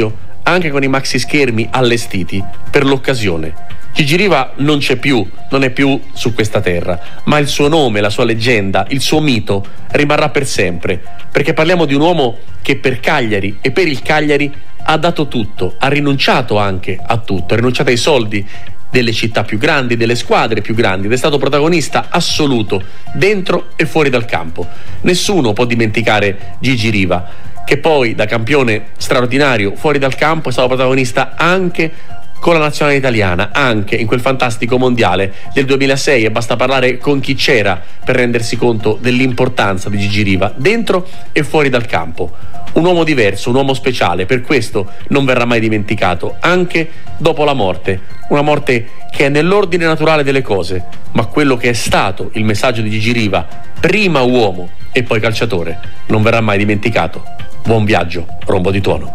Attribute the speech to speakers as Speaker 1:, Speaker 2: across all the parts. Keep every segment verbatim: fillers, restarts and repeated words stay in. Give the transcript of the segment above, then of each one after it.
Speaker 1: anche con i maxi schermi allestiti per l'occasione. Gigi Riva non c'è più, non è più su questa terra, ma il suo nome, la sua leggenda, il suo mito rimarrà per sempre, perché parliamo di un uomo che per Cagliari e per il Cagliari ha dato tutto, ha rinunciato anche a tutto, ha rinunciato ai soldi delle città più grandi, delle squadre più grandi, ed è stato protagonista assoluto dentro e fuori dal campo. Nessuno può dimenticare Gigi Riva, che poi da campione straordinario fuori dal campo è stato protagonista anche con la nazionale italiana, anche in quel fantastico mondiale del duemilasei, e basta parlare con chi c'era per rendersi conto dell'importanza di Gigi Riva dentro e fuori dal campo. Un uomo diverso, un uomo speciale, per questo non verrà mai dimenticato, anche dopo la morte, una morte che è nell'ordine naturale delle cose, ma quello che è stato il messaggio di Gigi Riva, prima uomo e poi calciatore, non verrà mai dimenticato. Buon viaggio, Rombo di Tuono.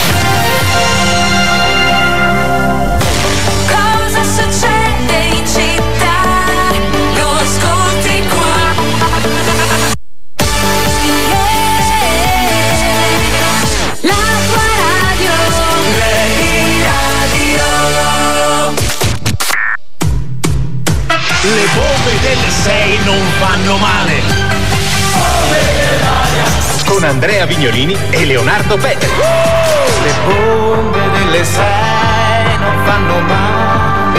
Speaker 2: Cosa succede in città? Lo ascolti qua. La tua radio, Play Radio.
Speaker 3: Le bombe delle sei non fanno male. Con Andrea Vignolini e Leonardo Petri.
Speaker 4: Le bombe delle sei non fanno male.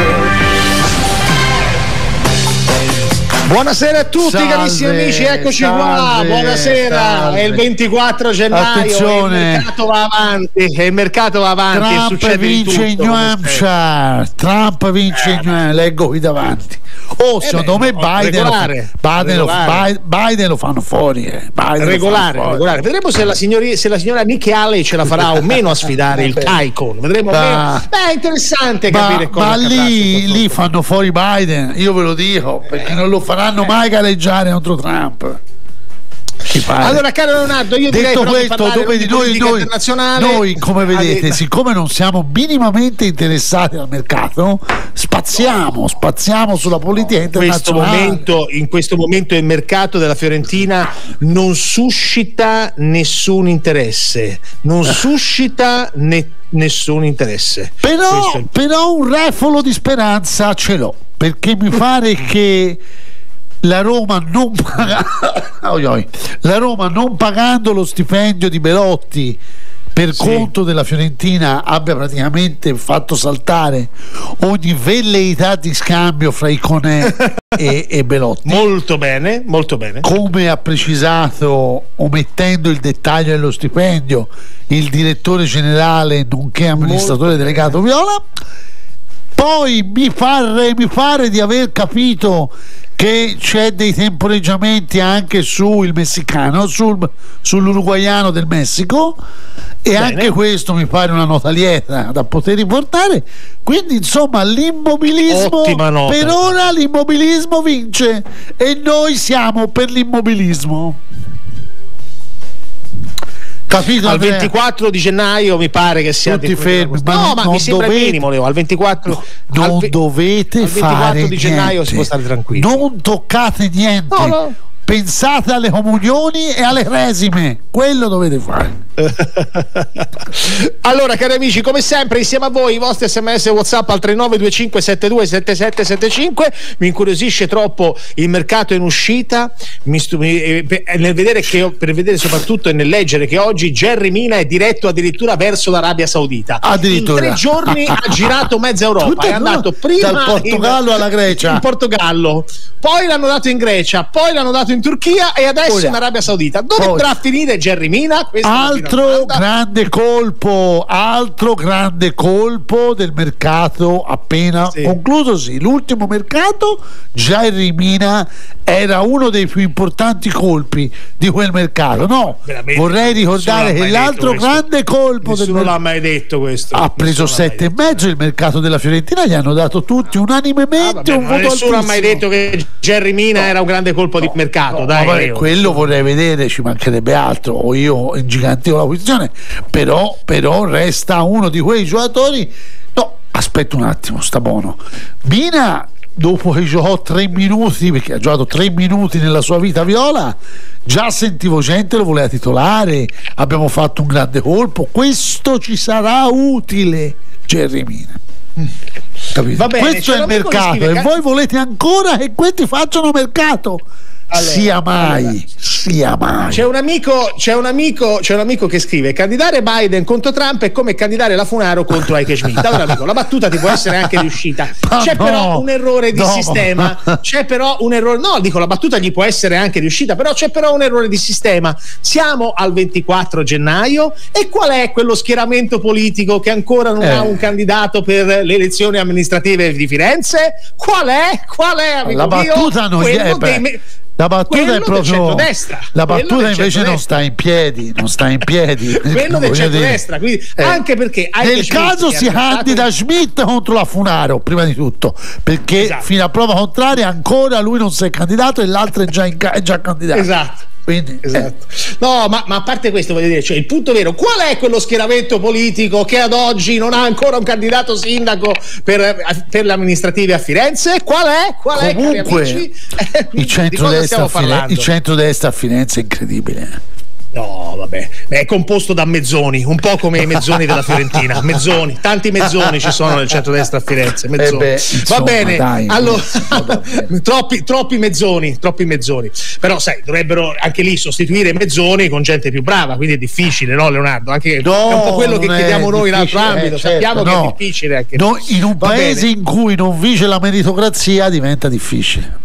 Speaker 5: Buonasera a tutti,
Speaker 6: Salve,
Speaker 5: carissimi amici, eccoci
Speaker 6: salve,
Speaker 5: qua. Buonasera,
Speaker 6: salve.
Speaker 5: è il ventiquattro gennaio.
Speaker 6: Attenzione.
Speaker 5: E il mercato va avanti. E il mercato va avanti. e
Speaker 6: Trump
Speaker 5: succede
Speaker 6: vince in
Speaker 5: tutto,
Speaker 6: New Hampshire. Trump vince
Speaker 5: Eh,
Speaker 6: in New Hampshire. Leggo qui davanti. Oh,
Speaker 5: Eh
Speaker 6: secondo
Speaker 5: beh,
Speaker 6: me Biden lo,
Speaker 5: regolare,
Speaker 6: Biden, lo,
Speaker 5: regolare.
Speaker 6: Biden lo fanno fuori. Eh. Biden
Speaker 5: regolare,
Speaker 6: lo fanno fuori.
Speaker 5: regolare. Vedremo se la, signori, se la signora Nikki Haley ce la farà o meno a sfidare il Icon. Vedremo o
Speaker 6: Ma-
Speaker 5: meno. Beh, è interessante
Speaker 6: Ma,
Speaker 5: capire cosa
Speaker 6: ma
Speaker 5: accadrà
Speaker 6: lì,
Speaker 5: sotto
Speaker 6: lì
Speaker 5: sotto.
Speaker 6: fanno fuori Biden, io ve lo dico, perché non lo faranno mai gareggiare contro Trump. Ci pare.
Speaker 5: Allora, caro Leonardo, io direi
Speaker 6: Detto
Speaker 5: però di
Speaker 6: questo,
Speaker 5: parlare
Speaker 6: dove
Speaker 5: di
Speaker 6: noi,
Speaker 5: politica
Speaker 6: noi,
Speaker 5: internazionale.
Speaker 6: noi, come vedete,
Speaker 5: Ah,
Speaker 6: siccome non siamo minimamente interessati al mercato, spaziamo, spaziamo sulla politica
Speaker 5: in questo
Speaker 6: internazionale.
Speaker 5: momento, in questo momento il mercato della Fiorentina non suscita nessun interesse, non suscita ne- nessun interesse.
Speaker 6: Però,
Speaker 5: Questo è il-
Speaker 6: però un refolo di speranza ce l'ho, perché mi pare che la Roma non paga- oi, oi. la Roma non pagando lo stipendio di Belotti per
Speaker 5: Sì.
Speaker 6: conto della Fiorentina abbia praticamente fatto saltare ogni velleità di scambio fra Iconè e, e Belotti.
Speaker 5: Molto bene, molto bene.
Speaker 6: Come ha precisato, omettendo il dettaglio dello stipendio, il direttore generale nonché amministratore delegato Viola. Poi mi pare, mi pare di aver capito che c'è dei temporeggiamenti anche sul messicano, sul, sull'uruguaiano del Messico, e
Speaker 5: Bene.
Speaker 6: anche questo mi pare una nota lieta da poter riportare. Quindi insomma l'immobilismo,
Speaker 5: Ottima nota.
Speaker 6: per ora l'immobilismo vince e noi siamo per l'immobilismo. Capito,
Speaker 5: Al
Speaker 6: Andrea?
Speaker 5: ventiquattro di gennaio mi pare che sia
Speaker 6: Tutti fermi, ma
Speaker 5: no,
Speaker 6: non-
Speaker 5: ma
Speaker 6: non
Speaker 5: mi sembra
Speaker 6: dovete-
Speaker 5: il minimo, Leo. Al ventiquattro
Speaker 6: non
Speaker 5: al ve-
Speaker 6: dovete
Speaker 5: al ventiquattro
Speaker 6: fare
Speaker 5: di gennaio
Speaker 6: niente.
Speaker 5: si può stare tranquilli.
Speaker 6: Non toccate niente.
Speaker 5: No, no.
Speaker 6: Pensate alle comunioni e alle resime, quello dovete fare.
Speaker 5: Allora, cari amici, come sempre insieme a voi i vostri sms e WhatsApp al tre nove due cinque sette due sette sette sette cinque. Mi incuriosisce troppo il mercato in uscita, mi stu- mi- eh, per- nel vedere che, per vedere soprattutto e nel leggere che oggi Jerry Mina è diretto addirittura verso l'Arabia Saudita.
Speaker 6: Addirittura.
Speaker 5: In tre giorni ha girato mezza Europa,
Speaker 6: Tutte
Speaker 5: è
Speaker 6: e due,
Speaker 5: andato prima
Speaker 6: dal Portogallo
Speaker 5: in,
Speaker 6: alla Grecia.
Speaker 5: in Portogallo, poi l'hanno dato in Grecia, poi l'hanno dato in Turchia e adesso
Speaker 6: Ora.
Speaker 5: in Arabia Saudita. Dove
Speaker 6: Poi.
Speaker 5: andrà a finire Jerry Mina? Questa è la prima
Speaker 6: Altro
Speaker 5: domanda.
Speaker 6: grande colpo, altro grande colpo del mercato appena
Speaker 5: Sì.
Speaker 6: conclusosi. L'ultimo mercato, Jerry Mina era uno dei più importanti colpi di quel mercato. No,
Speaker 5: Veramente,
Speaker 6: vorrei ricordare
Speaker 5: nessuno l'ha
Speaker 6: che
Speaker 5: mai
Speaker 6: l'altro
Speaker 5: detto questo.
Speaker 6: grande colpo del
Speaker 5: Nessuno
Speaker 6: mercato
Speaker 5: l'ha mai detto questo.
Speaker 6: ha preso
Speaker 5: Nessuno l'ha mai
Speaker 6: sette e
Speaker 5: detto.
Speaker 6: mezzo. Il mercato della Fiorentina gli hanno dato tutti unanimemente
Speaker 5: Ah, vabbè,
Speaker 6: un
Speaker 5: ma
Speaker 6: voto
Speaker 5: nessuno ha mai
Speaker 6: altissimo.
Speaker 5: detto che Jerry Mina era un grande colpo di mercato.
Speaker 6: No,
Speaker 5: dai,
Speaker 6: vabbè,
Speaker 5: Leo.
Speaker 6: quello vorrei vedere, ci mancherebbe altro, o io ingigantio la posizione, però, però resta uno di quei giocatori. No, aspetta un attimo, sta buono. Mina dopo che giocò tre minuti, perché ha giocato tre minuti nella sua vita Viola, già sentivo gente lo voleva titolare, abbiamo fatto un grande colpo, questo ci sarà utile, Jerry Mina. Capito?
Speaker 5: Va bene,
Speaker 6: questo
Speaker 5: c'è
Speaker 6: è il
Speaker 5: un amico che
Speaker 6: mercato
Speaker 5: scrive
Speaker 6: e
Speaker 5: che-
Speaker 6: voi volete ancora che questi facciano mercato?
Speaker 5: Allora,
Speaker 6: sia mai,
Speaker 5: allora.
Speaker 6: sia mai.
Speaker 5: C'è un amico, c'è un amico, c'è un amico che scrive: candidare Biden contro Trump è come candidare la Funaro contro Heike Schmidt. Allora, amico, la battuta ti può essere anche riuscita.
Speaker 6: Ma
Speaker 5: C'è
Speaker 6: no,
Speaker 5: però un errore di
Speaker 6: no.
Speaker 5: sistema. C'è però un errore. No, dico, la battuta gli può essere anche riuscita, però c'è però un errore di sistema. Siamo al ventiquattro gennaio e qual è quello schieramento politico che ancora non
Speaker 6: Eh.
Speaker 5: ha un candidato per le elezioni amministrative di Firenze? Qual è? Qual è, amico
Speaker 6: La battuta
Speaker 5: mio?
Speaker 6: non
Speaker 5: Quello
Speaker 6: è
Speaker 5: dei me-
Speaker 6: la battuta
Speaker 5: quello
Speaker 6: è
Speaker 5: del
Speaker 6: proprio
Speaker 5: centrodestra.
Speaker 6: la
Speaker 5: Quello
Speaker 6: battuta
Speaker 5: del
Speaker 6: invece non
Speaker 5: centrodestra.
Speaker 6: sta in piedi, non sta in piedi.
Speaker 5: Quello del
Speaker 6: Voglio
Speaker 5: centrodestra,
Speaker 6: dire,
Speaker 5: quindi
Speaker 6: eh,
Speaker 5: anche perché Heike
Speaker 6: nel
Speaker 5: Schmidt,
Speaker 6: caso
Speaker 5: che
Speaker 6: si
Speaker 5: ha portato-
Speaker 6: candida Schmidt contro la Funaro prima di tutto, perché
Speaker 5: Esatto.
Speaker 6: fino a prova contraria ancora lui non si è candidato e l'altro è già, in ca- è già candidato.
Speaker 5: Esatto.
Speaker 6: Quindi,
Speaker 5: Esatto. No, ma, ma a parte questo, voglio dire, cioè, il punto vero, qual è quello schieramento politico che ad oggi non ha ancora un candidato sindaco per, per le amministrative a Firenze? Qual è? Qual è, cari
Speaker 6: comunque
Speaker 5: amici?
Speaker 6: il
Speaker 5: Di cosa
Speaker 6: centrodestra,
Speaker 5: stiamo
Speaker 6: a Fire-
Speaker 5: parlando?
Speaker 6: il centrodestra a Firenze è incredibile.
Speaker 5: No, vabbè, Beh, è composto da mezzoni, un po' come i mezzoni della Fiorentina. Mezzoni, tanti mezzoni ci sono nel centrodestra a Firenze. Mezzoni.
Speaker 6: Eh beh, insomma,
Speaker 5: Va bene,
Speaker 6: dai,
Speaker 5: allora,
Speaker 6: insomma,
Speaker 5: troppi, troppi mezzoni, troppi mezzoni. Però, sai, dovrebbero anche lì sostituire mezzoni con gente più brava, quindi è difficile, no, Leonardo? Anche
Speaker 6: No,
Speaker 5: è un po' quello che
Speaker 6: non è
Speaker 5: chiediamo noi in altro
Speaker 6: difficile,
Speaker 5: ambito.
Speaker 6: eh, certo,
Speaker 5: Sappiamo
Speaker 6: no.
Speaker 5: che è difficile anche.
Speaker 6: No, in un
Speaker 5: Va
Speaker 6: paese
Speaker 5: bene.
Speaker 6: in cui non vige la meritocrazia diventa difficile.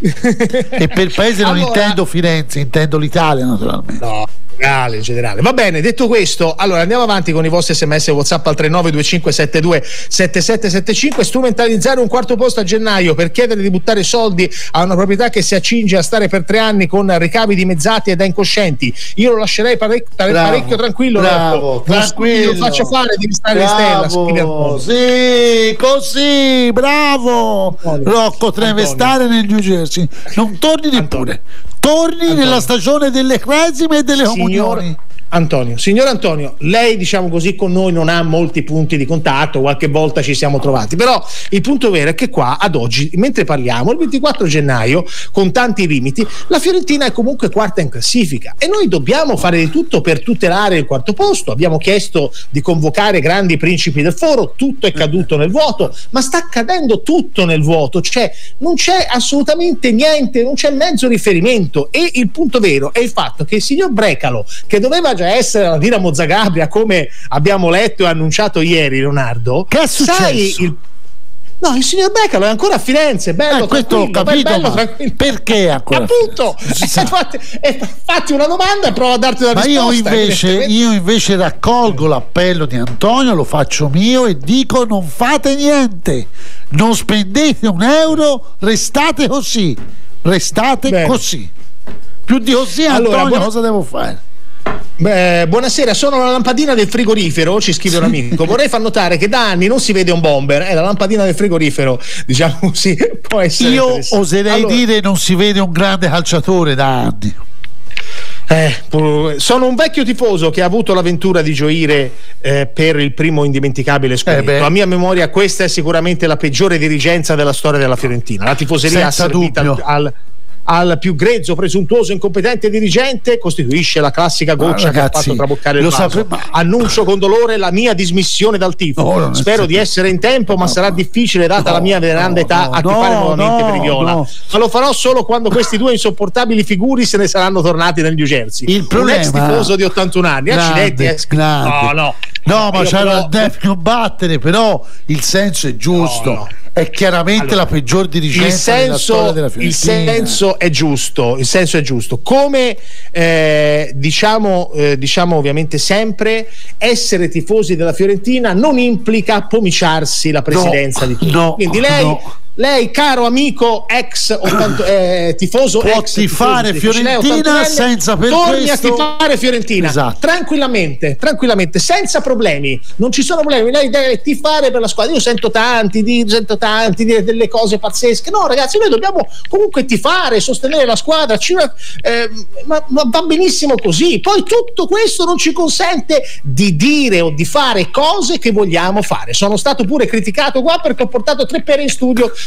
Speaker 6: E per paese non
Speaker 5: Allora-
Speaker 6: intendo Firenze, intendo l'Italia naturalmente.
Speaker 5: No, in generale, in generale. Va bene, detto questo, allora andiamo avanti con i vostri sms e WhatsApp al tre nove due cinque sette due sette sette sette cinque. Strumentalizzare un quarto posto a gennaio per chiedere di buttare soldi a una proprietà che si accinge a stare per tre anni con ricavi dimezzati e da incoscienti. Io lo lascerei parec- pare-
Speaker 6: Bravo,
Speaker 5: parecchio tranquillo.
Speaker 6: bravo,
Speaker 5: Rocco.
Speaker 6: tranquillo.
Speaker 5: Lo faccio fare di stare in stella. scrive
Speaker 6: Bravo,
Speaker 5: Antonio.
Speaker 6: sì, così, bravo.
Speaker 5: Antonio.
Speaker 6: Rocco, te ne deve
Speaker 5: Antonio.
Speaker 6: stare nel New Jersey. Non torni neppure. Torni
Speaker 5: Antonio.
Speaker 6: nella stagione delle cresime e delle comunioni.
Speaker 5: Signor Antonio, signor Antonio, lei diciamo così con noi non ha molti punti di contatto, qualche volta ci siamo trovati, però il punto vero è che qua ad oggi, mentre parliamo, il ventiquattro gennaio, con tanti limiti, la Fiorentina è comunque quarta in classifica e noi dobbiamo fare di tutto per tutelare il quarto posto. Abbiamo chiesto di convocare grandi principi del foro, tutto è caduto nel vuoto, ma sta cadendo tutto nel vuoto, cioè non c'è assolutamente niente, non c'è mezzo riferimento. E il punto vero è il fatto che il signor Brecalo, che doveva già essere la Dinamo Zagabria, come abbiamo letto e annunciato ieri, Leonardo,
Speaker 6: Che è successo?
Speaker 5: sai il... No, il signor Brecalo è ancora a Firenze, bello,
Speaker 6: Eh, questo ho
Speaker 5: tranquillo,
Speaker 6: capito,
Speaker 5: bello,
Speaker 6: ma
Speaker 5: tranquillo.
Speaker 6: perché è ancora a
Speaker 5: appunto,
Speaker 6: Firenze? Si
Speaker 5: eh,
Speaker 6: sa.
Speaker 5: fatti, eh, fatti una domanda e prova a darti una
Speaker 6: Ma
Speaker 5: risposta.
Speaker 6: io invece,
Speaker 5: evidentemente.
Speaker 6: io invece raccolgo l'appello di Antonio, lo faccio mio e dico: non fate niente, non spendete un euro, restate così, restate
Speaker 5: Bene.
Speaker 6: così. Più di così,
Speaker 5: Allora,
Speaker 6: Antonio,
Speaker 5: buona-
Speaker 6: cosa devo fare?
Speaker 5: Beh, buonasera, sono la lampadina del frigorifero, ci scrive un amico. Vorrei far notare che da anni non si vede un bomber, è la lampadina del frigorifero, diciamo così, può essere
Speaker 6: Io
Speaker 5: interessante.
Speaker 6: oserei
Speaker 5: Allora,
Speaker 6: dire non si vede un grande calciatore da anni.
Speaker 5: eh, pu- sono un vecchio tifoso che ha avuto l'avventura di gioire eh, per il primo indimenticabile
Speaker 6: Eh
Speaker 5: scudetto.
Speaker 6: beh.
Speaker 5: A mia memoria questa è sicuramente la peggiore dirigenza della storia della Fiorentina. La tifoseria
Speaker 6: Senza
Speaker 5: asservita
Speaker 6: dubbio.
Speaker 5: al, al più grezzo, presuntuoso, incompetente dirigente costituisce la classica goccia che ha
Speaker 6: ragazzi,
Speaker 5: fatto traboccare il
Speaker 6: lo
Speaker 5: vaso.
Speaker 6: sapre- ma-
Speaker 5: Annuncio con dolore la mia dismissione dal tifo.
Speaker 6: No, non è
Speaker 5: Spero
Speaker 6: stato-
Speaker 5: di essere in tempo, ma
Speaker 6: No,
Speaker 5: sarà
Speaker 6: no.
Speaker 5: difficile data
Speaker 6: No,
Speaker 5: la mia veneranda
Speaker 6: no,
Speaker 5: età
Speaker 6: no,
Speaker 5: a tifare
Speaker 6: no,
Speaker 5: nuovamente
Speaker 6: no,
Speaker 5: per i Viola.
Speaker 6: no.
Speaker 5: Ma lo farò solo quando questi due insopportabili figuri se ne saranno tornati nel New Jersey.
Speaker 6: Il problema-
Speaker 5: Un ex tifoso di ottantuno anni, accidenti,
Speaker 6: Grande,
Speaker 5: eh,
Speaker 6: grande.
Speaker 5: no, no.
Speaker 6: No, ma
Speaker 5: Io
Speaker 6: c'era
Speaker 5: però-
Speaker 6: il deve combattere, però il senso è giusto.
Speaker 5: No, no.
Speaker 6: È chiaramente
Speaker 5: Allora,
Speaker 6: la peggior
Speaker 5: il
Speaker 6: dirigenza della storia
Speaker 5: senso,
Speaker 6: della
Speaker 5: il
Speaker 6: Fiorentina.
Speaker 5: senso è giusto, il senso è giusto. Come eh, diciamo, eh, diciamo ovviamente sempre, essere tifosi della Fiorentina non implica pomiciarsi la presidenza
Speaker 6: No,
Speaker 5: di tutti.
Speaker 6: no,
Speaker 5: Quindi lei,
Speaker 6: no.
Speaker 5: lei, caro amico ex ottanta, eh, tifoso,
Speaker 6: Può
Speaker 5: ex
Speaker 6: tifare
Speaker 5: tifoso, lei
Speaker 6: Fiorentina
Speaker 5: ottantuno anni,
Speaker 6: senza per
Speaker 5: torni
Speaker 6: questo-
Speaker 5: a tifare Fiorentina
Speaker 6: Esatto.
Speaker 5: tranquillamente, tranquillamente, senza problemi. Non ci sono problemi. Lei deve tifare per la squadra. Io sento tanti, di, sento tanti dire delle cose pazzesche. No, ragazzi, noi dobbiamo comunque tifare, sostenere la squadra. Ci, eh, ma, ma va benissimo così. Poi tutto questo non ci consente di dire o di fare cose che vogliamo fare. Sono stato pure criticato qua perché ho portato tre pere in studio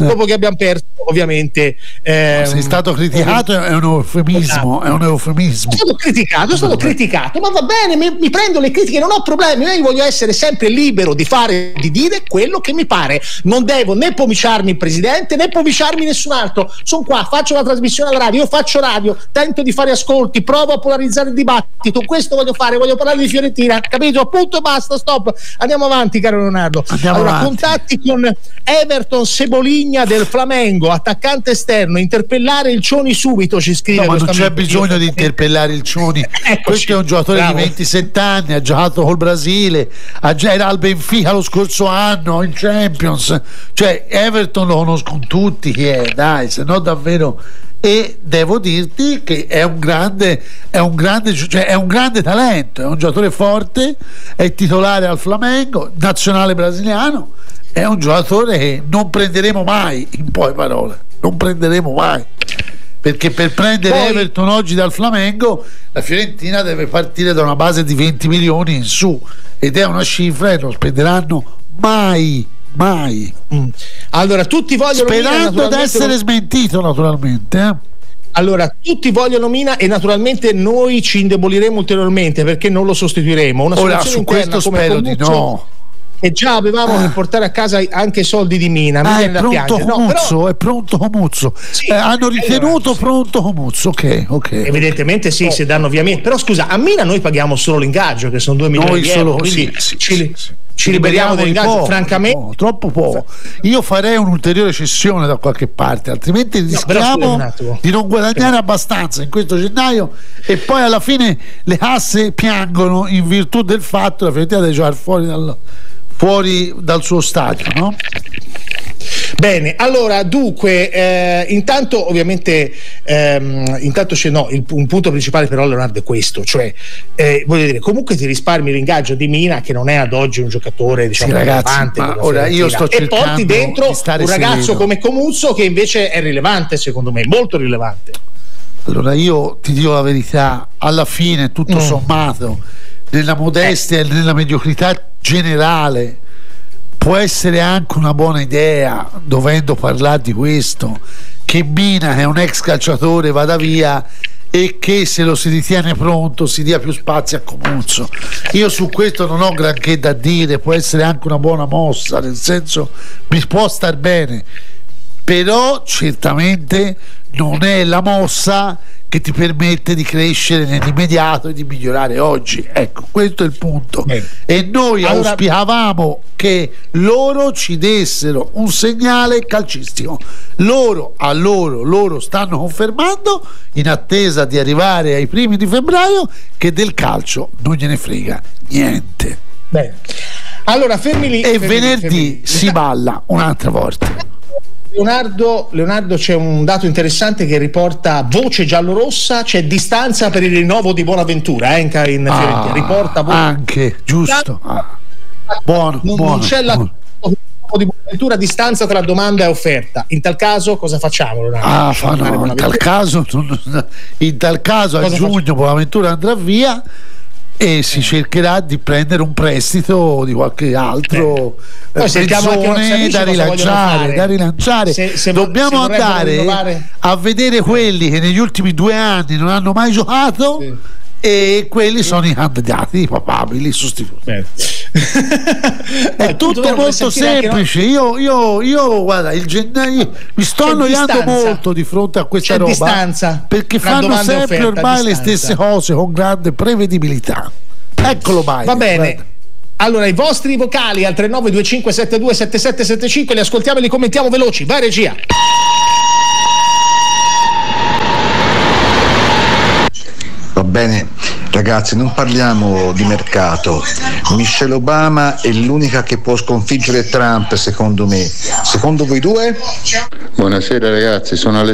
Speaker 5: dopo che abbiamo perso ovviamente ehm,
Speaker 6: sei stato criticato, è un eufemismo, è un eufemismo.
Speaker 5: Sono stato criticato, sono stato criticato, ma va bene, mi, mi prendo le critiche, non ho problemi, io voglio essere sempre libero di fare, di dire quello che mi pare, non devo né pomiciarmi il presidente né pomiciarmi nessun altro, sono qua, faccio la trasmissione alla radio, io faccio radio, tento di fare ascolti, provo a polarizzare il dibattito, questo voglio fare, voglio parlare di Fiorentina, capito? Punto e basta, stop, andiamo avanti caro Leonardo.
Speaker 6: Andiamo
Speaker 5: allora
Speaker 6: avanti.
Speaker 5: Contatti con Everton Cebolinha del Flamengo, attaccante esterno, interpellare il Cioni subito, ci scrive.
Speaker 6: No, ma non c'è
Speaker 5: amico.
Speaker 6: bisogno di interpellare il Cioni.
Speaker 5: Eccoci,
Speaker 6: questo è un giocatore
Speaker 5: bravo.
Speaker 6: di ventisette anni, ha giocato col Brasile, ha già era al Benfica lo scorso anno in Champions, cioè Everton lo conoscono tutti chi è, dai, se no davvero. E devo dirti che è un grande è un grande cioè è un grande talento, è un giocatore forte, è titolare al Flamengo, nazionale brasiliano, è un giocatore che non prenderemo mai, in poche parole non prenderemo mai, perché per prendere
Speaker 5: Poi,
Speaker 6: Everton oggi dal Flamengo la Fiorentina deve partire da una base di venti milioni in su, ed è una cifra che non spenderanno mai mai
Speaker 5: mm. Allora tutti vogliono
Speaker 6: sperando
Speaker 5: Mina,
Speaker 6: di essere
Speaker 5: non...
Speaker 6: smentito naturalmente eh?
Speaker 5: Allora tutti vogliono Mina e naturalmente noi ci indeboliremo ulteriormente perché non lo sostituiremo. Una
Speaker 6: Ora
Speaker 5: soluzione
Speaker 6: su
Speaker 5: interna
Speaker 6: questo
Speaker 5: come
Speaker 6: spero di
Speaker 5: Comuzzo,
Speaker 6: no.
Speaker 5: e già avevamo
Speaker 6: Ah.
Speaker 5: che portare a casa anche soldi di Mina, mi
Speaker 6: Ah, è
Speaker 5: viene da
Speaker 6: pronto
Speaker 5: piangere. No,
Speaker 6: Comuzzo,
Speaker 5: però,
Speaker 6: è pronto Comuzzo.
Speaker 5: Sì,
Speaker 6: Eh, hanno ritenuto
Speaker 5: allora, sì.
Speaker 6: pronto Comuzzo, ok, ok.
Speaker 5: evidentemente sì, se danno via Mina. Però scusa, a Mina noi paghiamo solo l'ingaggio, che sono due milioni
Speaker 6: Noi
Speaker 5: di
Speaker 6: solo
Speaker 5: euro, quindi
Speaker 6: sì, sì,
Speaker 5: ci,
Speaker 6: sì, sì.
Speaker 5: ci liberiamo
Speaker 6: di
Speaker 5: dell'ingaggio.
Speaker 6: poco,
Speaker 5: Francamente,
Speaker 6: poco, troppo poco. Io farei un'ulteriore cessione da qualche parte, altrimenti
Speaker 5: però
Speaker 6: rischiamo
Speaker 5: scusa un attimo.
Speaker 6: di non guadagnare abbastanza in questo gennaio e poi alla fine le casse piangono in virtù del fatto che la Fiorentina deve giocare fuori dal, fuori dal suo stadio, no?
Speaker 5: Bene, allora dunque, eh, intanto ovviamente, ehm, intanto c'è no, il, un punto principale però Leonardo è questo, cioè eh, voglio dire, comunque ti risparmi l'ingaggio di Mina che non è ad oggi un giocatore diciamo
Speaker 6: Sì, ragazzi,
Speaker 5: rilevante
Speaker 6: ma
Speaker 5: per la
Speaker 6: ora io
Speaker 5: Fiorentina.
Speaker 6: sto
Speaker 5: e porti
Speaker 6: cercando
Speaker 5: dentro
Speaker 6: di stare
Speaker 5: un ragazzo
Speaker 6: sereno.
Speaker 5: come Comuzzo che invece è rilevante secondo me, molto rilevante.
Speaker 6: Allora io ti dico la verità, alla fine tutto
Speaker 5: Mm.
Speaker 6: sommato nella modestia e nella mediocrità generale può essere anche una buona idea, dovendo parlare di questo, che Mina, che è un ex calciatore, vada via e che se lo si ritiene pronto si dia più spazio a Comuzzo. Io su questo non ho granché da dire, può essere anche una buona mossa, nel senso mi può star bene, però certamente non è la mossa che ti permette di crescere nell'immediato e di migliorare oggi. Ecco, questo è il punto.
Speaker 5: Beh.
Speaker 6: E noi
Speaker 5: Allora-
Speaker 6: auspicavamo che loro ci dessero un segnale calcistico. Loro a loro loro stanno confermando, in attesa di arrivare ai primi di febbraio, che del calcio non gliene frega niente.
Speaker 5: Bene. Allora fermi lì.
Speaker 6: E
Speaker 5: fermi lì,
Speaker 6: venerdì
Speaker 5: fermi lì.
Speaker 6: si balla un'altra volta.
Speaker 5: Leonardo, Leonardo, c'è un dato interessante che riporta voce giallorossa, c'è distanza per il rinnovo di Bonaventura eh, in, in Fiorentina,
Speaker 6: Ah,
Speaker 5: riporta voce.
Speaker 6: anche giusto. Ah. Buono,
Speaker 5: non,
Speaker 6: buono,
Speaker 5: non c'è la
Speaker 6: buono.
Speaker 5: di Bonaventura, distanza tra domanda e offerta. In tal caso cosa facciamo, Leonardo?
Speaker 6: Ah,
Speaker 5: Lasciamo
Speaker 6: fa
Speaker 5: fare
Speaker 6: no, in tal
Speaker 5: Bonaventura?
Speaker 6: caso, in tal caso a
Speaker 5: Cosa
Speaker 6: giugno Bonaventura andrà via e si cercherà di prendere un prestito di qualche altro eh,
Speaker 5: Poi sentiamo anche i nostri
Speaker 6: mezzone
Speaker 5: amici
Speaker 6: da
Speaker 5: cosa vogliono
Speaker 6: rilanciare,
Speaker 5: fare.
Speaker 6: da rilanciare.
Speaker 5: Se- se-
Speaker 6: Dobbiamo
Speaker 5: se vorrebbero
Speaker 6: andare
Speaker 5: rinnovare-
Speaker 6: a vedere quelli che negli ultimi due anni non hanno mai giocato
Speaker 5: Sì.
Speaker 6: e quelli sono i candidati papabili sostituti.
Speaker 5: Bene.
Speaker 6: È tutto molto semplice. Io, io, io, guarda, il gennaio mi sto
Speaker 5: C'è
Speaker 6: annoiando
Speaker 5: distanza.
Speaker 6: molto di fronte a questa
Speaker 5: C'è
Speaker 6: roba
Speaker 5: distanza
Speaker 6: perché
Speaker 5: tra
Speaker 6: fanno
Speaker 5: domanda e
Speaker 6: sempre
Speaker 5: offerta,
Speaker 6: ormai le
Speaker 5: distanza.
Speaker 6: stesse cose con grande prevedibilità. Eccolo mai.
Speaker 5: Va bene. Allora, i vostri vocali al tre nove due cinque sette due sette sette sette cinque li ascoltiamo e li commentiamo veloci. Vai regia.
Speaker 7: Va bene, ragazzi, non parliamo di mercato. Michelle Obama è l'unica che può sconfiggere Trump, secondo me. Secondo voi due?
Speaker 8: Buonasera ragazzi, sono Alessandro.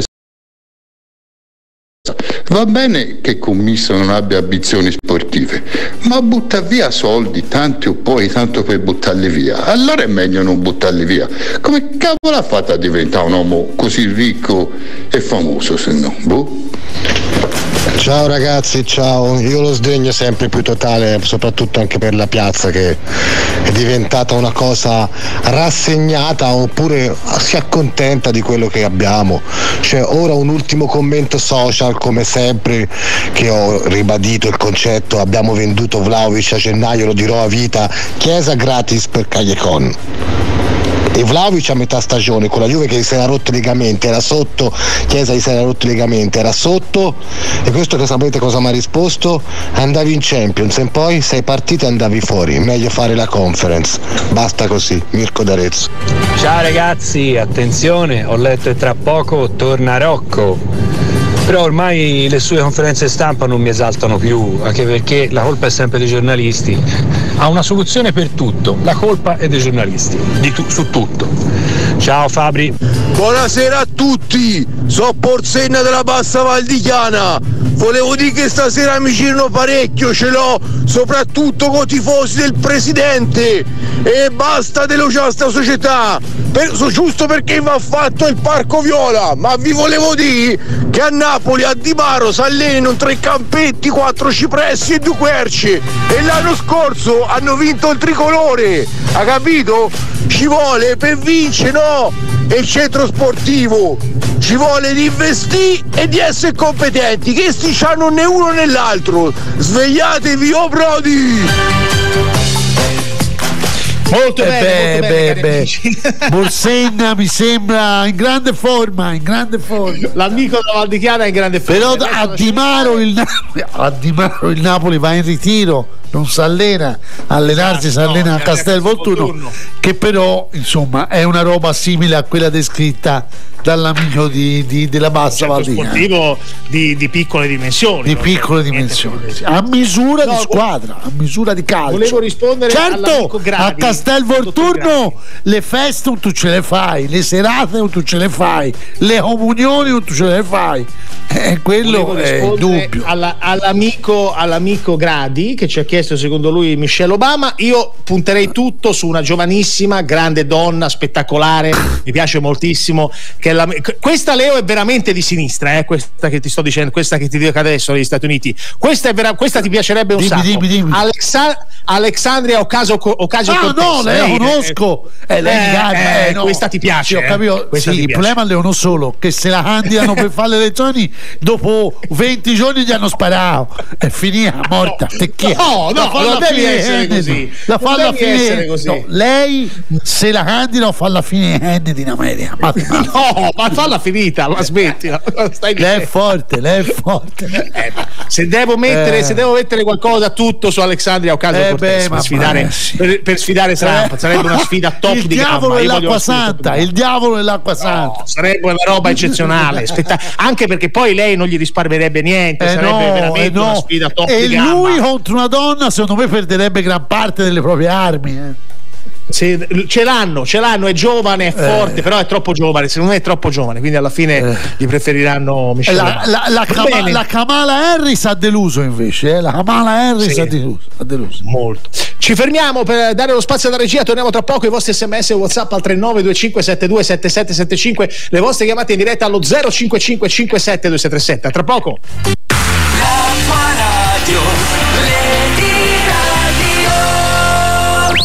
Speaker 8: Va bene che Commisso non abbia ambizioni sportive, ma butta via soldi, tanti o poi, tanto per buttarli via. Allora è meglio non buttarli via. Come cavolo ha fatto a diventare un uomo così ricco e famoso, se no? Boh.
Speaker 9: Ciao ragazzi, ciao. Io lo sdegno sempre più totale, soprattutto anche per la piazza che è diventata una cosa rassegnata oppure si accontenta di quello che abbiamo. Cioè, ora un ultimo commento social, come sempre, che ho ribadito il concetto: abbiamo venduto Vlahovic a gennaio, lo dirò a vita, Chiesa gratis per Callecon. E Vlahovic a metà stagione con la Juve che si era rotto i legamenti, era sotto, Chiesa gli si era rotto i legamenti, era sotto, e questo che sapete cosa mi ha risposto? Andavi in Champions e poi sei partito e andavi fuori, meglio fare la Conference. Basta così. Mirko d'Arezzo.
Speaker 10: Ciao ragazzi, attenzione, ho letto che tra poco torna Rocco. Però ormai le sue conferenze stampa non mi esaltano più, anche perché la colpa è sempre dei giornalisti. Ha una soluzione per tutto, la colpa è dei giornalisti, di tu- su tutto. Ciao Fabri.
Speaker 11: Buonasera a tutti, so Porsenna della Bassa Val di Chiana. Volevo dire che stasera mi girano parecchio, ce l'ho soprattutto con i tifosi del presidente, e basta deluciare sta società, per, so, giusto perché va fatto il Parco Viola. Ma vi volevo dire che a Napoli a Di Maro si allenano tre campetti, quattro cipressi e due querce, e l'anno scorso hanno vinto il tricolore, ha capito? Ci vuole per vincere, no? E il centro sportivo ci vuole di investire e di essere competenti, che sti c'hanno né uno né l'altro. Svegliatevi, oh Brody!
Speaker 5: Molto
Speaker 6: eh
Speaker 5: bene,
Speaker 6: beh,
Speaker 5: molto bene,
Speaker 6: beh, beh. Borsenna mi sembra in grande forma, in grande forma.
Speaker 5: L'amico della Val di Chiana è in grande forma.
Speaker 6: Però a Di Maro il Napoli, a Di Maro il Napoli va in ritiro, non si allena, allenarsi si allena a Castel Volturno, che però insomma è una roba simile a quella descritta dall'amico di, di, della Bassa Val di Chiana.
Speaker 5: Sportivo di, di piccole dimensioni.
Speaker 6: Di piccole dimensioni, a misura no, di squadra, a misura di calcio.
Speaker 5: Volevo rispondere
Speaker 6: certo, a Castel Volturno le feste tu ce le fai, le serate tu ce le fai, le comunioni tu ce le fai. Eh, quello è il dubbio.
Speaker 5: Alla, all'amico, all'amico Gradi che ci ha chiesto secondo lui Michelle Obama, io punterei tutto su una giovanissima, grande donna, spettacolare, mi piace moltissimo. Che la, questa Leo è veramente di sinistra, eh, questa che ti sto dicendo, questa che ti dico adesso negli Stati Uniti. Questa, è vera, questa ti piacerebbe un
Speaker 6: dimmi,
Speaker 5: sacco.
Speaker 6: Dimmi, dimmi.
Speaker 5: Alexa, Alexandria Ocasio Ocasio
Speaker 6: Ah
Speaker 5: Cortez,
Speaker 6: no, lei la conosco. Eh, lei
Speaker 5: eh,
Speaker 6: Gaga,
Speaker 5: eh,
Speaker 6: no.
Speaker 5: Questa ti piace?
Speaker 6: Sì, ho capito.
Speaker 5: Eh?
Speaker 6: Sì,
Speaker 5: ti
Speaker 6: il
Speaker 5: piace.
Speaker 6: problema è uno solo, che se la candidano per fare le elezioni, dopo venti giorni gli hanno sparato. È finita, morta. Te chi è?
Speaker 5: No, no,
Speaker 6: la
Speaker 5: non devi essere così.
Speaker 6: La fa alla fine.
Speaker 5: Così.
Speaker 6: No, lei se la candidano fa la fine Kennedy in America. Ma, ma.
Speaker 5: No, ma falla finita, la smettila. Stai
Speaker 6: lei è forte, lei è forte.
Speaker 5: Eh, se devo mettere,
Speaker 6: eh.
Speaker 5: se devo mettere qualcosa tutto su Alexandria Ocasio
Speaker 6: Eh,
Speaker 5: Cortez
Speaker 6: beh,
Speaker 5: per
Speaker 6: ma
Speaker 5: sfidare,
Speaker 6: beh, sì.
Speaker 5: per, per sfidare Trump,
Speaker 6: Eh.
Speaker 5: sarebbe una sfida top
Speaker 6: il
Speaker 5: di
Speaker 6: diavolo
Speaker 5: gamma.
Speaker 6: e
Speaker 5: Io voglio
Speaker 6: l'acqua
Speaker 5: una sfida
Speaker 6: santa,
Speaker 5: top.
Speaker 6: il diavolo e l'acqua santa.
Speaker 5: No, sarebbe una roba eccezionale, spetta- anche perché poi lei non gli risparmierebbe niente,
Speaker 6: Eh
Speaker 5: sarebbe
Speaker 6: no,
Speaker 5: veramente
Speaker 6: eh no.
Speaker 5: una sfida top
Speaker 6: E
Speaker 5: di gamma.
Speaker 6: lui contro una donna secondo me perderebbe gran parte delle proprie armi, eh.
Speaker 5: Se, ce l'hanno, ce l'hanno, è giovane, è forte,
Speaker 6: Eh.
Speaker 5: però è troppo giovane, secondo me è troppo giovane, quindi alla fine
Speaker 6: Eh.
Speaker 5: gli preferiranno Michelle
Speaker 6: La,
Speaker 5: Obama.
Speaker 6: la, la,
Speaker 5: Va
Speaker 6: Kama-
Speaker 5: bene.
Speaker 6: la Kamala Harris ha deluso invece, eh? La Kamala Harris
Speaker 5: Sì.
Speaker 6: ha deluso, ha deluso.
Speaker 5: Molto. Ci fermiamo per dare lo spazio alla regia, torniamo tra poco. I vostri sms e WhatsApp al tre nove due cinque sette due sette sette sette cinque, le vostre chiamate in diretta allo zero cinque cinque cinque sette due sei tre sette. A tra poco.
Speaker 2: La tua radio, Lady Radio.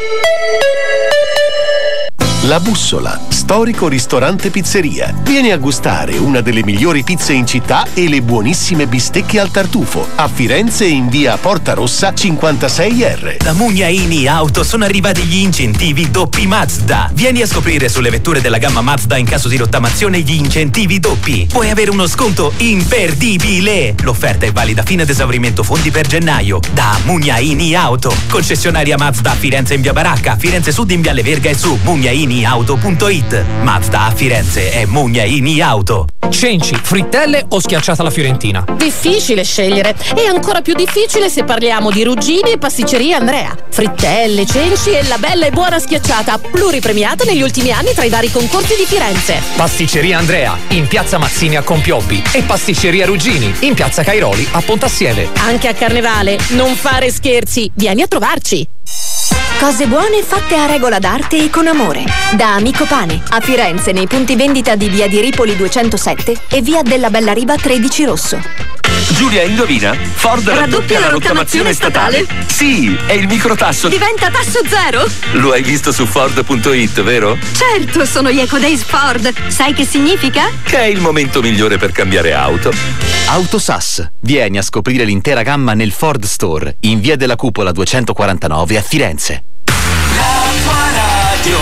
Speaker 12: La Bussola, storico ristorante pizzeria. Vieni a gustare una delle migliori pizze in città e le buonissime bistecche al tartufo. A Firenze in via Porta Rossa cinquantasei R.
Speaker 13: Da Mugnaini Auto sono arrivati gli incentivi doppi Mazda. Vieni a scoprire sulle vetture della gamma Mazda in caso di rottamazione gli incentivi doppi. Puoi avere uno sconto imperdibile. L'offerta è valida fino ad esaurimento fondi per gennaio. Da Mugnaini Auto, concessionaria Mazda a Firenze in via Baracca, Firenze Sud in viale Verga e su mugnaini auto punto it. Mazda a Firenze è Mugnaini Auto.
Speaker 14: Cenci, frittelle o schiacciata alla fiorentina?
Speaker 15: Difficile scegliere, e ancora più difficile se parliamo di Ruggini e Pasticceria Andrea. Frittelle, cenci e la bella e buona schiacciata, pluripremiata negli ultimi anni tra i vari concorsi di Firenze.
Speaker 14: Pasticceria Andrea, in piazza Mazzini a Compiobbi, e Pasticceria Ruggini, in piazza Cairoli a Pontassieve.
Speaker 15: Anche a Carnevale, non fare scherzi, vieni a trovarci.
Speaker 16: Cose buone fatte a regola d'arte e con amore. Da Amico Pane, a Firenze nei punti vendita di via di Ripoli duecentosette e via della Bella Riva tredici Rosso.
Speaker 17: Giulia, indovina? Ford raddoppia la rottamazione statale? Sì, è il microtasso.
Speaker 16: Diventa tasso zero?
Speaker 17: Lo hai visto su Ford punto it, vero?
Speaker 16: Certo, sono gli Eco Days Ford. Sai che significa?
Speaker 17: Che è il momento migliore per cambiare auto.
Speaker 18: Autosass. Vieni a scoprire l'intera gamma nel Ford Store, in via della Cupola duecentoquarantanove a Firenze.
Speaker 2: La tua radio,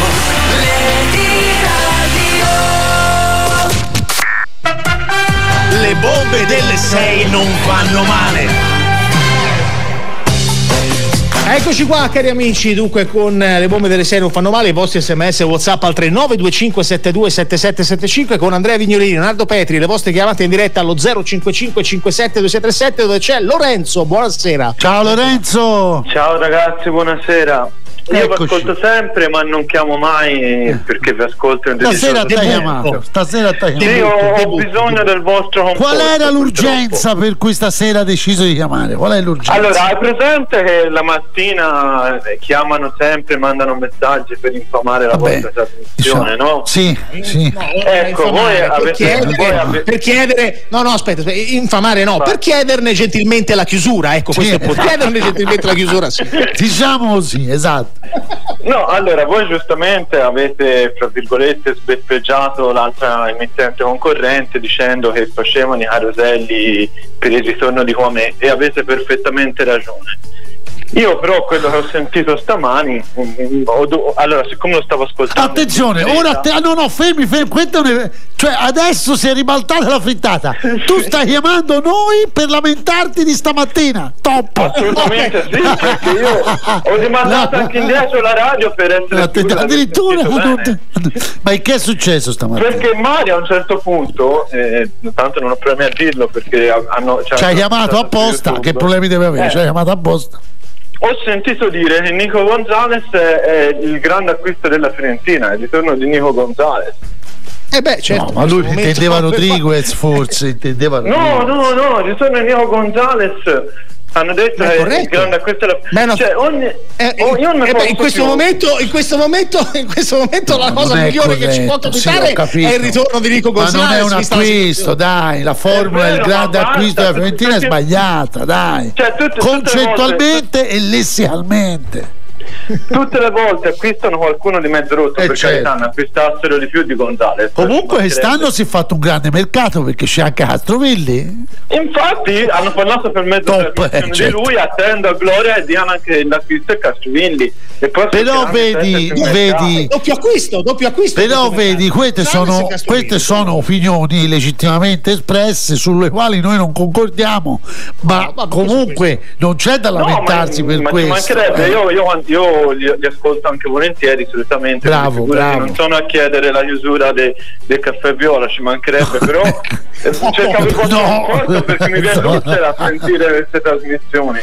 Speaker 2: Radio.
Speaker 3: Le bombe delle sei non fanno male.
Speaker 5: Eccoci qua cari amici, dunque con le bombe delle sei non fanno male, i vostri sms e WhatsApp al tre nove due cinque sette due sette sette sette cinque con Andrea Vignolini, Leonardo Petri, le vostre chiamate in diretta allo zero cinque cinque cinque sette due sei tre sette dove c'è Lorenzo, buonasera.
Speaker 6: Ciao Lorenzo.
Speaker 19: Ciao ragazzi, buonasera. Io
Speaker 6: Eccoci.
Speaker 19: vi ascolto sempre ma non chiamo mai perché vi ascolto in
Speaker 6: Stasera ti hai chiamato. Stasera ti hai
Speaker 19: Sì,
Speaker 6: chiamato.
Speaker 19: ho, ho bisogno del vostro conforto.
Speaker 6: Qual era l'urgenza per cui stasera ha deciso di chiamare? Qual è l'urgenza?
Speaker 19: Allora, hai presente che la mattina eh, chiamano sempre, mandano messaggi per infamare la
Speaker 6: Vabbè,
Speaker 19: vostra trasmissione, no?
Speaker 6: Sì, sì.
Speaker 19: Ecco, voi
Speaker 5: per
Speaker 19: avete,
Speaker 5: chiedere,
Speaker 19: voi avete...
Speaker 5: per chiedere no no aspetta, aspetta, infamare no, per chiederne gentilmente la chiusura, ecco, questo è il punto. Chiederne gentilmente la chiusura, sì.
Speaker 6: Diciamo così, esatto.
Speaker 19: No, allora voi giustamente avete, fra virgolette, sbeffeggiato l'altra emittente concorrente dicendo che facevano i caroselli per il ritorno di Quamè e avete perfettamente ragione. Io però quello che ho sentito stamani, mm, ho do- allora siccome lo stavo ascoltando...
Speaker 6: Attenzione, ora te- ah, no no fermi fermi, questo non è- cioè adesso si è ribaltata la frittata. Tu stai chiamando noi per lamentarti di stamattina. Top.
Speaker 19: Assolutamente sì, perché io ho rimandato
Speaker 6: No.
Speaker 19: anche indietro la radio per essere
Speaker 6: Att-
Speaker 19: sicuro di aver
Speaker 6: addirittura
Speaker 19: sentito
Speaker 6: non
Speaker 19: bene.
Speaker 6: te- ma che è successo stamattina?
Speaker 19: Perché Mario a un certo punto, eh, tanto non ho problemi a dirlo perché hanno...
Speaker 6: Ci hai chiamato apposta, che problemi deve avere?
Speaker 19: Eh.
Speaker 6: Ci hai chiamato apposta.
Speaker 19: Ho sentito dire che Nico Gonzalez è il grande acquisto della Fiorentina, il ritorno di Nico Gonzalez.
Speaker 5: Eh beh, certo.
Speaker 6: No, ma lui intendeva Rodriguez forse, intendeva
Speaker 19: No, no, no, il ritorno di Nico Gonzalez. Hanno detto
Speaker 5: Ma è
Speaker 19: che è il
Speaker 5: corretto.
Speaker 19: grande acquisto della
Speaker 5: Ma è una-
Speaker 19: cioè, ogni...
Speaker 5: Eh,
Speaker 19: oh, io non ne
Speaker 5: eh beh,
Speaker 19: posso
Speaker 5: in questo
Speaker 19: più.
Speaker 5: momento in questo momento in questo momento la
Speaker 6: Non
Speaker 5: cosa
Speaker 6: è
Speaker 5: migliore che ci può
Speaker 6: corretto, sì,
Speaker 5: capitare
Speaker 6: ho capito.
Speaker 5: è il ritorno di Nico
Speaker 6: Ma
Speaker 5: Gonzalez.
Speaker 6: non è un
Speaker 5: vista la
Speaker 6: acquisto,
Speaker 5: situazione.
Speaker 6: dai, la formula
Speaker 19: È
Speaker 6: del
Speaker 19: vero,
Speaker 6: grande
Speaker 19: ma
Speaker 6: acquisto
Speaker 19: basta,
Speaker 6: della Fiorentina è
Speaker 19: perché-
Speaker 6: sbagliata, dai.
Speaker 19: Cioè, tutte- tutte le
Speaker 6: Concettualmente e lessicalmente.
Speaker 19: Tutte le volte acquistano qualcuno di mezzo rotto,
Speaker 6: Eh,
Speaker 19: per
Speaker 6: certo.
Speaker 19: carità, ne acquistassero di più di Gonzalez.
Speaker 6: Comunque
Speaker 19: Ci
Speaker 6: quest'anno si è fatto un grande mercato perché c'è anche Castrovilli.
Speaker 19: Infatti hanno parlato per mezzo della
Speaker 6: Top, eh,
Speaker 19: trasmissione
Speaker 6: certo.
Speaker 19: di lui, attendo a Gloria e diano anche l'acquisto e Castrovilli. E poi
Speaker 6: Però vedi, vedi,
Speaker 5: doppio acquisto, doppio acquisto.
Speaker 6: però vedi, queste
Speaker 5: Gonzalez
Speaker 6: sono,
Speaker 5: e Castrovilli.
Speaker 6: queste sono opinioni legittimamente espresse sulle quali noi non concordiamo, ma comunque non c'è da lamentarsi
Speaker 19: no, ma,
Speaker 6: per
Speaker 19: ma
Speaker 6: questo.
Speaker 19: ci mancherebbe,
Speaker 6: eh.
Speaker 19: io, io, io li, li ascolto anche volentieri solitamente.
Speaker 6: Bravo,
Speaker 19: quindi figurati,
Speaker 6: bravo.
Speaker 19: non sono a chiedere la chiusura de- del caffè viola, ci mancherebbe, però eh, cercavo il vostro
Speaker 6: No.
Speaker 19: conforto perché mi viene
Speaker 6: No.
Speaker 19: l'ulcera a sentire queste trasmissioni.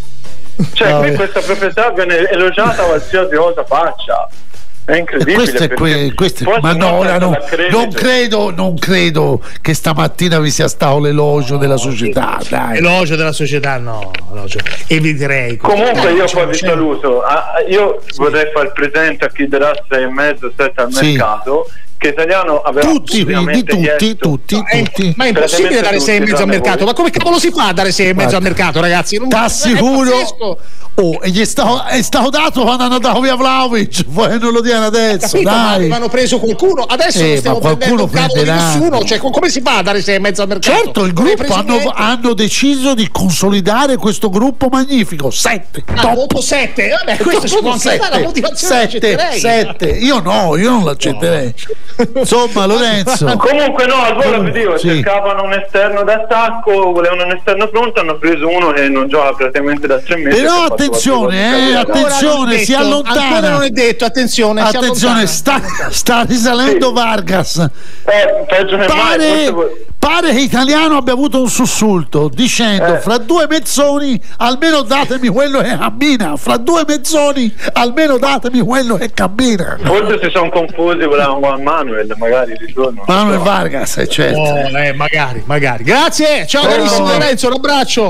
Speaker 19: Cioè,
Speaker 6: No,
Speaker 19: qui
Speaker 6: eh.
Speaker 19: questa proprietà viene elogiata qualsiasi cosa faccia. È incredibile.
Speaker 6: Questo è
Speaker 19: perché
Speaker 6: que- questo è-
Speaker 19: forse
Speaker 6: ma no,
Speaker 19: non
Speaker 6: ora
Speaker 19: senza
Speaker 6: no,
Speaker 19: la credito.
Speaker 6: non credo, non credo che stamattina vi sia stato l'elogio della società, dai.
Speaker 5: Elogio della società, no, elogio. Eviterei.
Speaker 19: Comunque io
Speaker 5: Cioè,
Speaker 19: poi vi
Speaker 5: cioè,
Speaker 19: saluto. Ah, io vorrei far presente a chi darà sei e mezzo, sette al
Speaker 6: Sì.
Speaker 19: mercato che Italiano aveva
Speaker 6: Tutti, quindi tutti,
Speaker 19: chiesto-
Speaker 6: tutti,
Speaker 5: No, è-
Speaker 6: tutti.
Speaker 5: ma è impossibile dare sei e mezzo al
Speaker 19: tranne
Speaker 5: mercato.
Speaker 19: voi.
Speaker 5: Ma come cavolo si fa a dare sei e mezzo al mercato, ragazzi? Non-
Speaker 6: T'assicuro.
Speaker 5: è pazzesco.
Speaker 6: Oh, e gli è stato, è stato dato quando hanno dato via Vlahovic, poi non lo diano adesso,
Speaker 5: Capito, ma
Speaker 6: dai.
Speaker 5: avevano preso qualcuno, adesso
Speaker 6: Eh,
Speaker 5: non stiamo
Speaker 6: ma qualcuno
Speaker 5: prendendo un cavolo di
Speaker 6: prenderanno.
Speaker 5: nessuno. Cioè, co- come si fa a dare sei e mezzo al mercato?
Speaker 6: Certo, il
Speaker 5: Non hai
Speaker 6: gruppo
Speaker 5: preso
Speaker 6: hanno,
Speaker 5: niente.
Speaker 6: hanno deciso di consolidare questo gruppo magnifico. Sette,
Speaker 5: Ah,
Speaker 6: top.
Speaker 5: voto sette. Vabbè, questo ci può anche stare, la motivazione
Speaker 6: sette,
Speaker 5: l'accetterei.
Speaker 6: sette. Io no, io non l'accetterei. Insomma, Lorenzo.
Speaker 19: Comunque no, al volo vi dico,
Speaker 6: Sì.
Speaker 19: cercavano un esterno d'attacco, volevano un esterno pronto, hanno preso uno che non gioca praticamente da tre mesi.
Speaker 6: Però
Speaker 19: che ha fatto
Speaker 6: attenzione,
Speaker 19: qualche
Speaker 6: eh,
Speaker 19: volta.
Speaker 6: attenzione, si
Speaker 5: Ancora
Speaker 6: allontana.
Speaker 5: non è detto, attenzione, si
Speaker 6: Attenzione,
Speaker 5: allontana.
Speaker 6: sta, sta risalendo Vargas.
Speaker 19: Eh, peggio che mai,
Speaker 6: Pare,
Speaker 19: forse voi-
Speaker 6: pare che Italiano abbia avuto un sussulto dicendo
Speaker 19: Eh.
Speaker 6: fra due mezzoni almeno datemi quello che cammina, fra due mezzoni almeno datemi quello che cammina.
Speaker 19: Forse si sono confusi, volevano Juan Manuel, magari ritorno.
Speaker 6: Manuel Vargas, eh, certo.
Speaker 5: Oh, eh, magari, magari. Grazie, ciao
Speaker 6: Oh.
Speaker 5: carissimo Lorenzo, un abbraccio.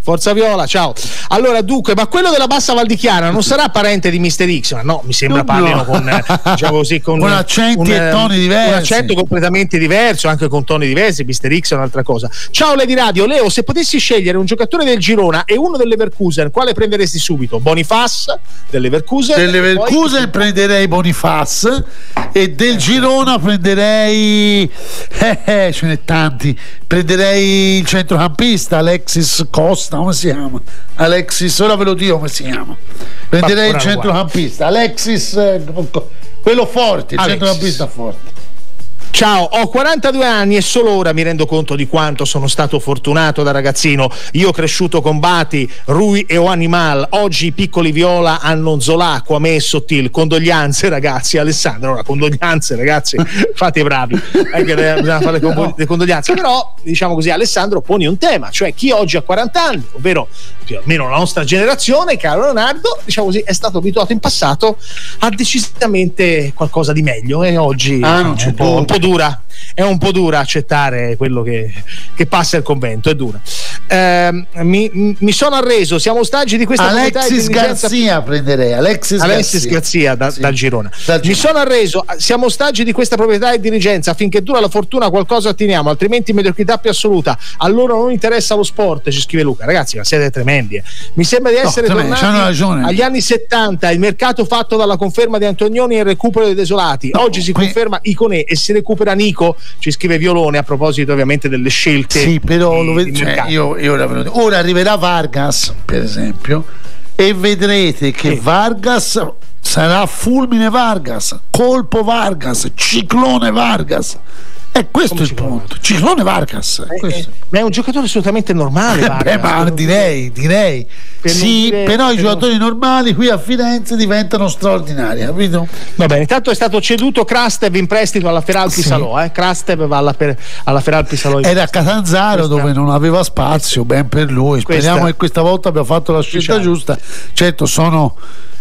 Speaker 5: Forza Viola, ciao. Allora, dunque, ma quello della Bassa Valdichiana non sarà parente di mister X? Ma no, mi sembra parlino no. con, diciamo così, con,
Speaker 6: con accenti un, e toni diversi.
Speaker 5: Un accento completamente diverso, anche con toni diversi. mister X è un'altra cosa. Ciao Lady Radio, Leo, se potessi scegliere un giocatore del Girona e uno del Leverkusen, quale prenderesti subito? Boniface del Leverkusen?
Speaker 6: Del Leverkusen poi... prenderei Boniface e del Girona prenderei eh, eh, ce n'è tanti. Prenderei il centrocampista Alexis Costa, come si chiama? Alexis, ora ve lo dico come si chiama. Prenderei il centrocampista Alexis, eh, quello forte, il Alexis. Centrocampista forte.
Speaker 5: Ciao, ho quarantadue anni e solo ora mi rendo conto di quanto sono stato fortunato da ragazzino. Io ho cresciuto con Bati, Rui e Animal. Oggi i piccoli Viola hanno Zola, Quamè e Sottil. Condoglianze ragazzi. Alessandro, ora condoglianze ragazzi, fate i bravi, è che bisogna fare le, no. le condoglianze. Però diciamo così, Alessandro poni un tema, cioè chi oggi ha quaranta anni, ovvero più o meno la nostra generazione, caro Leonardo, diciamo così, è stato abituato in passato a decisamente qualcosa di meglio e oggi
Speaker 6: ah, non c'è
Speaker 5: un po', un po' dura, è un po' dura accettare quello che, che passa il convento, è dura. Eh, mi, mi sono arreso, siamo ostaggi di questa
Speaker 6: Alexis Garzia prenderei Alexis,
Speaker 5: Alexis Garzia da, sì. dal Girona. Dal mi sono arreso, siamo ostaggi di questa proprietà e dirigenza, finché dura la fortuna qualcosa otteniamo, altrimenti mediocrità più assoluta. A loro non interessa lo sport, ci scrive Luca. Ragazzi, ma siete tremendi, eh. Mi sembra di essere no, tornati agli anni settanta, il mercato fatto dalla conferma di Antonioni e il recupero dei desolati. Oggi no, si qui... conferma Iconè e si recupera Nico, ci scrive Violone, a proposito ovviamente delle scelte.
Speaker 6: Sì, però di, lo ved- cioè, io, io ora, ora arriverà Vargas, per esempio, e vedrete che sì. Vargas sarà fulmine Vargas, colpo Vargas, ciclone Vargas. E questo è il punto. Ciclone Vargas.
Speaker 5: È, è, è un giocatore assolutamente normale.
Speaker 6: Eh, beh, ma direi, direi. Per sì, dire, però i giocatori non... normali qui a Firenze diventano straordinari, capito?
Speaker 5: Va bene, intanto è stato ceduto Krastev in prestito alla Feralpi sì. Salò. Eh? Krastev va alla, per, alla Feralpi Salò.
Speaker 6: Era a Catanzaro questa... dove non aveva spazio, ben per lui. Speriamo questa... che questa volta abbia fatto la scelta diciamo. giusta. Certo, sono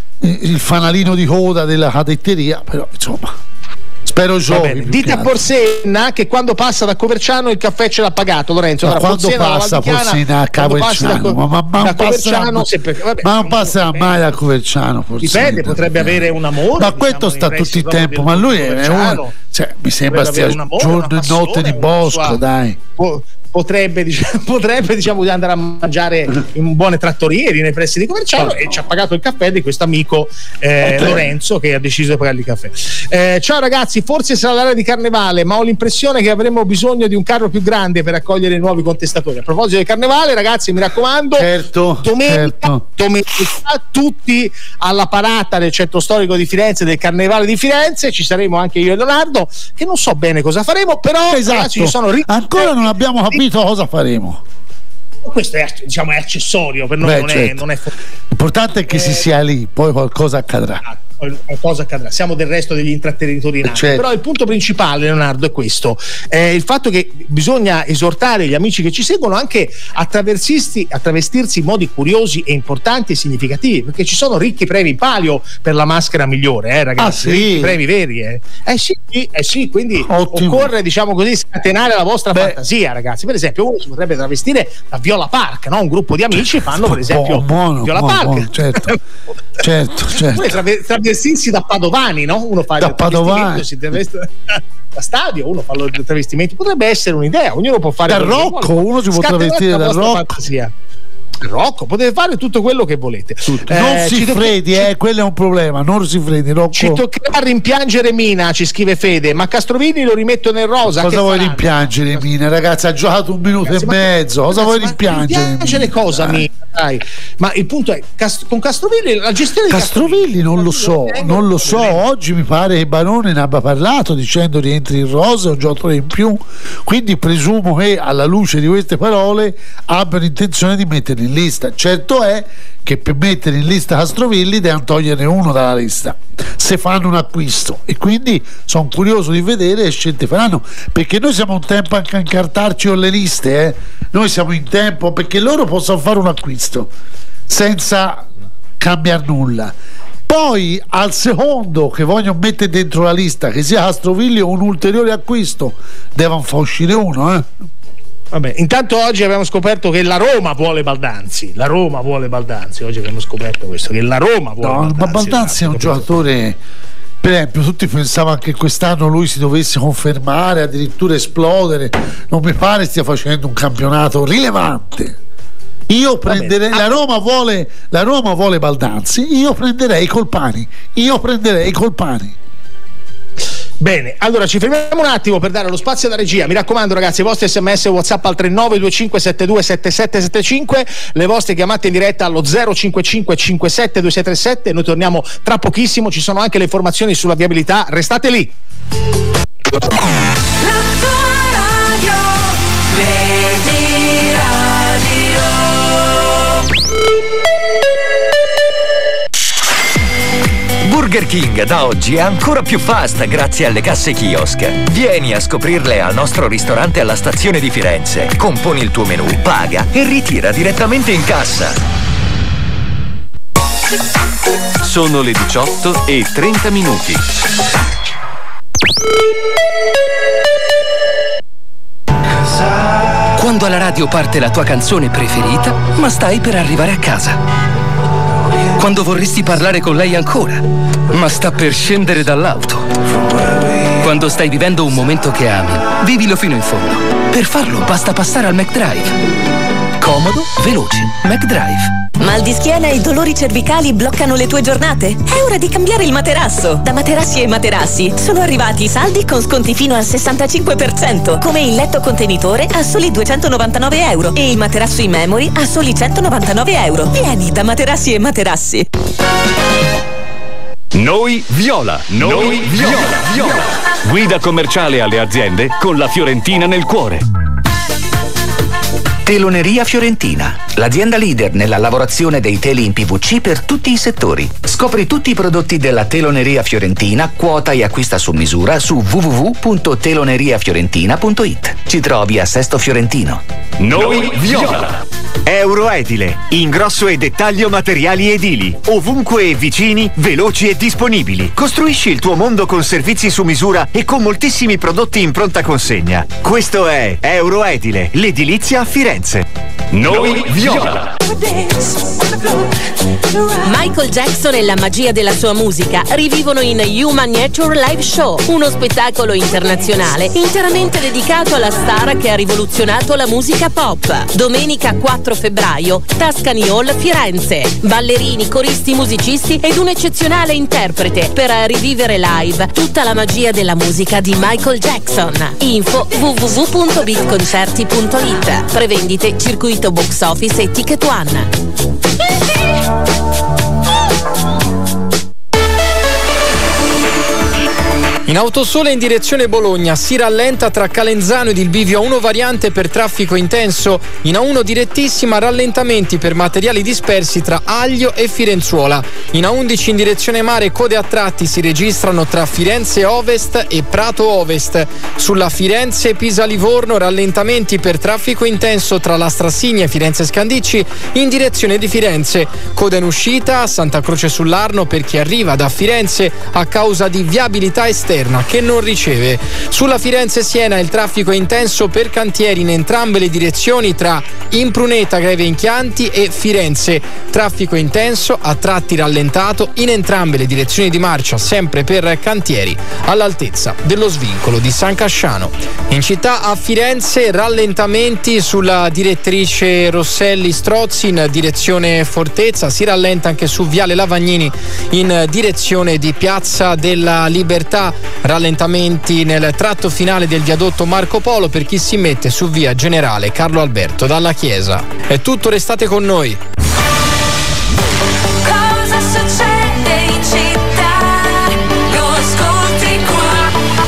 Speaker 6: il fanalino di coda della cadetteria, però insomma. Spero giochi.
Speaker 5: Dite a Porsenna che quando passa da Coverciano il caffè ce l'ha pagato, Lorenzo.
Speaker 6: Ma quando passa Porsenna a Coverciano? Ma, ma, ma non passerà, sempre, vabbè, ma non passerà mai a Coverciano.
Speaker 5: Dipende, potrebbe avere un amore.
Speaker 6: Ma questo diciamo, sta tutto il tempo. Ma lui è uno, cioè, mi sembra stia giorno e notte di bosco, sua, dai.
Speaker 5: Po- potrebbe diciamo, potrebbe diciamo andare a mangiare in buone trattorie nei pressi di Coverciano oh, e no. ci ha pagato il caffè di questo amico eh, okay. Lorenzo, che ha deciso di pagargli il caffè. Eh, ciao ragazzi, forse sarà l'area di carnevale, ma ho l'impressione che avremo bisogno di un carro più grande per accogliere i nuovi contestatori. A proposito del carnevale, ragazzi, mi raccomando,
Speaker 6: certo,
Speaker 5: domenica,
Speaker 6: certo.
Speaker 5: domenica tutti alla parata del centro storico di Firenze, del carnevale di Firenze. Ci saremo anche io e Leonardo, che non so bene cosa faremo, però
Speaker 6: esatto.
Speaker 5: ragazzi, ci sono ri-
Speaker 6: ancora non abbiamo capito cosa faremo.
Speaker 5: Questo è, diciamo, è accessorio per noi. Beh, non, certo. è, non è
Speaker 6: l'importante è che eh, si sia lì, poi qualcosa accadrà.
Speaker 5: Qualcosa accadrà, siamo del resto degli intrattenitori nati.
Speaker 6: Certo.
Speaker 5: Però il punto principale, Leonardo, è questo: eh, il fatto che bisogna esortare gli amici che ci seguono anche a travestirsi, a travestirsi in modi curiosi e importanti e significativi, perché ci sono ricchi premi in palio per la maschera migliore, eh, ragazzi.
Speaker 6: Ah, sì?
Speaker 5: Ricchi premi veri, eh. Eh sì, eh sì, quindi
Speaker 6: ottimo.
Speaker 5: Occorre, diciamo così, scatenare la vostra Beh. fantasia, ragazzi. Per esempio, uno si potrebbe travestire da Viola Park, no? Un gruppo di amici fanno, per esempio,
Speaker 6: buono,
Speaker 5: Viola
Speaker 6: buono,
Speaker 5: Park.
Speaker 6: Buono, certo, certo, certo.
Speaker 5: Trave- travestirsi da Padovani, no? Uno fa
Speaker 6: da Padovani,
Speaker 5: si traveste da stadio, uno fa i travestimenti, potrebbe essere un'idea, ognuno può fare
Speaker 6: da Rocco, uno si può travestire da Rocco.
Speaker 5: Fantasia. Rocco, potete fare tutto quello che volete.
Speaker 6: Eh, non si freddi, tocca... eh, quello è un problema. Non si freddi, Rocco.
Speaker 5: Ci toccherà rimpiangere Mina, ci scrive Fede. Ma Castrovilli lo rimetto nel rosa.
Speaker 6: Cosa
Speaker 5: che
Speaker 6: vuoi
Speaker 5: faranno?
Speaker 6: rimpiangere Mina, ragazzi? Ha giocato un minuto ragazzi, e mezzo. Cosa vuoi rimpiangere?
Speaker 5: Rimpiangere cosa, Mina? Dai. Ma il punto è, Cast- con Castrovilli la gestione di
Speaker 6: Castrovilli, Castrovilli non lo so, non lo so. Oggi mi pare che Barone ne abbia parlato dicendo rientri in rosa, un giocatore in più. Quindi presumo che alla luce di queste parole abbiano intenzione di metterli in lista. Certo è che per mettere in lista Castrovilli devono toglierne uno dalla lista se fanno un acquisto, e quindi sono curioso di vedere che scelte faranno, perché noi siamo un tempo anche a incartarci con le liste, eh? Noi siamo in tempo perché loro possono fare un acquisto senza cambiare nulla. Poi al secondo che vogliono mettere dentro la lista, che sia Castrovilli o un ulteriore acquisto, devono far uscire uno, eh?
Speaker 5: Vabbè, intanto oggi abbiamo scoperto che la Roma vuole Baldanzi. La Roma vuole Baldanzi. Oggi abbiamo scoperto questo, che la Roma vuole
Speaker 6: no,
Speaker 5: Baldanzi.
Speaker 6: Ma Baldanzi è un giocatore, per esempio, tutti pensavano che quest'anno lui si dovesse confermare, addirittura esplodere. Non mi pare stia facendo un campionato rilevante. Io prenderei, la Roma vuole, la Roma vuole Baldanzi, io prenderei Colpani. Io prenderei Colpani.
Speaker 5: Bene, allora ci fermiamo un attimo per dare lo spazio alla regia. Mi raccomando, ragazzi, i vostri sms WhatsApp al tre nove due cinque sette due sette sette sette cinque, le vostre chiamate in diretta allo zero cinque cinque cinque sette due sei tre sette. Noi torniamo tra pochissimo, ci sono anche le informazioni sulla viabilità, restate lì.
Speaker 13: Burger King da oggi è ancora più fast grazie alle casse kiosk. Vieni a scoprirle al nostro ristorante alla stazione di Firenze. Componi il tuo menù, paga e ritira direttamente in cassa.
Speaker 12: Sono le diciotto e trenta minuti.
Speaker 20: Quando alla radio parte la tua canzone preferita, ma stai per arrivare a casa. Quando vorresti parlare con lei ancora, ma sta per scendere dall'auto. Quando stai vivendo un momento che ami, vivilo fino in fondo. Per farlo basta passare al McDrive. Comodo, veloce, McDrive.
Speaker 16: Mal di schiena e dolori cervicali bloccano le tue giornate? È ora di cambiare il materasso. Da Materassi e Materassi sono arrivati i saldi con sconti fino al sessantacinque per cento, come il letto contenitore a soli duecentonovantanove euro e il materasso in memory a soli centonovantanove euro. Vieni da Materassi e Materassi.
Speaker 17: Noi Viola, noi, noi Viola. Viola, guida commerciale alle aziende con la Fiorentina nel cuore.
Speaker 21: Teloneria Fiorentina, l'azienda leader nella lavorazione dei teli in P V C per tutti i settori. Scopri tutti i prodotti della Teloneria Fiorentina, quota e acquista su misura su w w w punto teloneriafiorentina punto i t. Ci trovi a Sesto Fiorentino.
Speaker 17: Noi Viola.
Speaker 22: Euroedile, ingrosso e dettaglio materiali edili, ovunque e vicini, veloci e disponibili. Costruisci il tuo mondo con servizi su misura e con moltissimi prodotti in pronta consegna. Questo è Euroedile, l'edilizia a Firenze.
Speaker 17: Noi Viola.
Speaker 15: Michael Jackson e la magia della sua musica rivivono in Human Nature Live Show, uno spettacolo internazionale interamente dedicato alla star che ha rivoluzionato la musica pop. Domenica quattro febbraio, Tuscany Hall, Firenze. Ballerini, coristi, musicisti ed un eccezionale interprete per rivivere live tutta la magia della musica di Michael Jackson. Info w w w punto bitconcerti punto i t. Prevendite Circuito Box Office e Ticket One.
Speaker 23: In Autosole in direzione Bologna si rallenta tra Calenzano ed il bivio A uno variante per traffico intenso. In A uno direttissima rallentamenti per materiali dispersi tra Aglio e Firenzuola. In A undici in direzione mare code a tratti si registrano tra Firenze Ovest e Prato Ovest. Sulla Firenze-Pisa-Livorno rallentamenti per traffico intenso tra la Strassigna e Firenze Scandicci in direzione di Firenze. Coda in uscita a Santa Croce sull'Arno per chi arriva da Firenze a causa di viabilità esterna che non riceve. Sulla Firenze-Siena il traffico è intenso per cantieri in entrambe le direzioni tra Impruneta Greve Impianti e Firenze. Traffico intenso, a tratti rallentato in entrambe le direzioni di marcia, sempre per cantieri all'altezza dello svincolo di San Casciano. In città a Firenze rallentamenti sulla direttrice Rosselli-Strozzi in direzione Fortezza, si rallenta anche su Viale Lavagnini in direzione di Piazza della Libertà. Rallentamenti nel tratto finale del viadotto Marco Polo per chi si mette su via Generale Carlo Alberto Dalla Chiesa. È tutto, restate con noi.
Speaker 2: Cosa succede in città? Lo ascolti qua.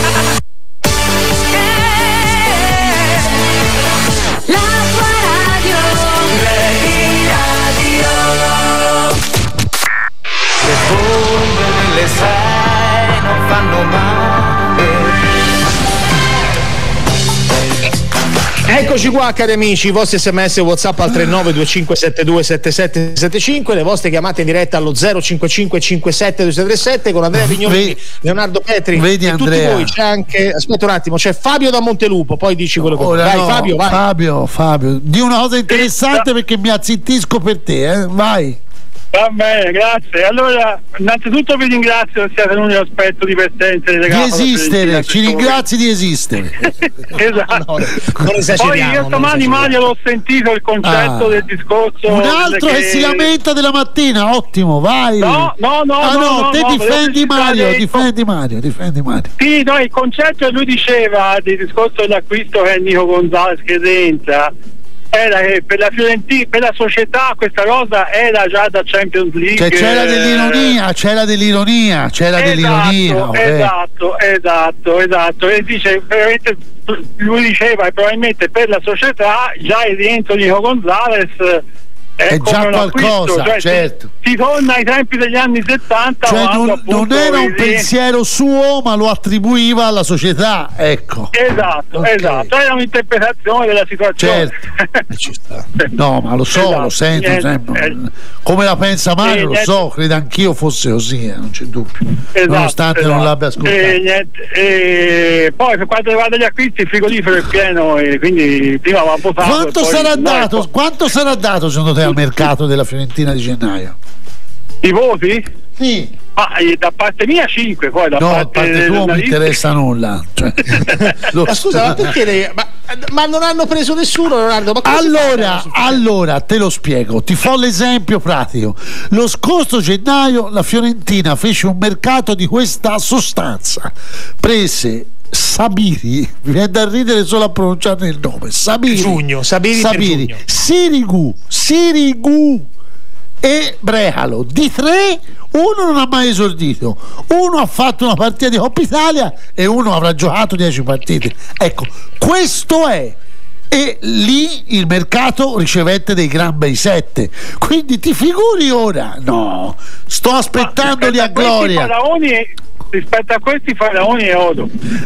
Speaker 2: La tua radio, Play Radio.
Speaker 4: Le bombe delle sei non fanno male.
Speaker 5: Eccoci qua, cari amici, i vostri sms e WhatsApp al tre nove due cinque sette due sette sette sette cinque, le vostre chiamate in diretta allo zero cinque cinque cinque sette due sei tre sette con Andrea Vignolini, Leonardo Petri.
Speaker 6: Vedi,
Speaker 5: e
Speaker 6: Andrea.
Speaker 5: tutti voi. C'è anche, aspetta un attimo, c'è Fabio da Montelupo, poi dici quello che vuoi. Vai,
Speaker 6: no,
Speaker 5: Fabio, vai.
Speaker 6: Fabio, Fabio, di una cosa interessante perché mi azzittisco per te, eh? Vai.
Speaker 1: Va bene, grazie. Allora, innanzitutto vi ringrazio che siate l'unico aspetto divertente
Speaker 6: Di esistere, ci ringrazi di esistere.
Speaker 1: Esatto.
Speaker 5: Non
Speaker 1: Poi
Speaker 5: esageriamo.
Speaker 1: io
Speaker 5: non
Speaker 1: stamani
Speaker 5: esageriamo.
Speaker 1: Mario l'ho sentito il concetto
Speaker 6: Ah.
Speaker 1: del discorso.
Speaker 6: Un altro che...
Speaker 1: che
Speaker 6: si lamenta della mattina, ottimo, vai.
Speaker 1: No, no, no,
Speaker 6: ah,
Speaker 1: no,
Speaker 6: no,
Speaker 1: no,
Speaker 6: te
Speaker 1: no,
Speaker 6: difendi
Speaker 1: volevo
Speaker 6: Mario,
Speaker 1: citare-
Speaker 6: difendi Mario, difendi Mario.
Speaker 1: Sì, no, il concetto che lui diceva del discorso dell'acquisto che Nico Gonzalez credenza era che per la Fiorentina, per la società questa cosa era già da Champions League.
Speaker 6: Cioè, c'era
Speaker 1: eh,
Speaker 6: dell'ironia, c'era dell'ironia, c'era
Speaker 1: esatto,
Speaker 6: dell'ironia. ok.
Speaker 1: esatto, esatto, esatto. E dice veramente, lui diceva che probabilmente per la società già il rientro di Nico Gonzalez è,
Speaker 6: È
Speaker 1: come
Speaker 6: già
Speaker 1: un acquisto,
Speaker 6: qualcosa,
Speaker 1: cioè,
Speaker 6: certo.
Speaker 1: Si, si torna ai tempi degli anni settanta.
Speaker 6: Cioè,
Speaker 1: quando,
Speaker 6: non,
Speaker 1: appunto,
Speaker 6: non era un
Speaker 1: il-
Speaker 6: pensiero suo, ma lo attribuiva alla società, ecco.
Speaker 1: Esatto,
Speaker 6: Ok.
Speaker 1: esatto, era un'interpretazione della situazione.
Speaker 6: No, ma lo so,
Speaker 1: Esatto,
Speaker 6: lo sento
Speaker 1: niente,
Speaker 6: sempre.
Speaker 1: eh.
Speaker 6: Come la pensa Mario,
Speaker 1: Sì,
Speaker 6: lo
Speaker 1: niente.
Speaker 6: so, credo anch'io fosse così, eh, non c'è dubbio.
Speaker 1: Esatto,
Speaker 6: Nonostante non
Speaker 1: esatto.
Speaker 6: l'abbia ascoltato.
Speaker 1: E, niente, e poi per quanto riguarda gli acquisti, il frigorifero è pieno e quindi prima avevamo votato.
Speaker 6: Quanto
Speaker 1: e poi-
Speaker 6: sarà
Speaker 1: no,
Speaker 6: dato,
Speaker 1: ecco.
Speaker 6: quanto sarà dato secondo te al mercato della Fiorentina di gennaio?
Speaker 1: I voti?
Speaker 6: Sì.
Speaker 1: Ah, e da parte mia cinque, poi da
Speaker 6: No, a
Speaker 1: parte,
Speaker 6: parte tua
Speaker 1: del
Speaker 6: non mi
Speaker 1: Nariz-
Speaker 6: interessa nulla. Cioè, lo-
Speaker 5: Ma scusa, ma perché lei- ma, ma non hanno preso nessuno, Leonardo? Ma come si
Speaker 6: Allora,
Speaker 5: fa?
Speaker 6: allora te lo spiego, ti fo l'esempio pratico. Lo scorso gennaio la Fiorentina fece un mercato di questa sostanza, prese Sabiri, mi viene da ridere solo a pronunciare il nome, Sabiri,
Speaker 5: Giugno, Sabiri per
Speaker 6: Sabiri,
Speaker 5: Giugno.
Speaker 6: Sirigu, Sirigu e Brehalo. Di tre, uno non ha mai esordito, uno ha fatto una partita di Coppa Italia e uno avrà giocato dieci partite. Ecco, questo è. E lì il mercato ricevette dei gran bei sette, quindi ti figuri ora? No, sto aspettandoli a
Speaker 1: Rispetto questi
Speaker 6: gloria.
Speaker 1: faraoni, rispetto a questi faraoni è oro.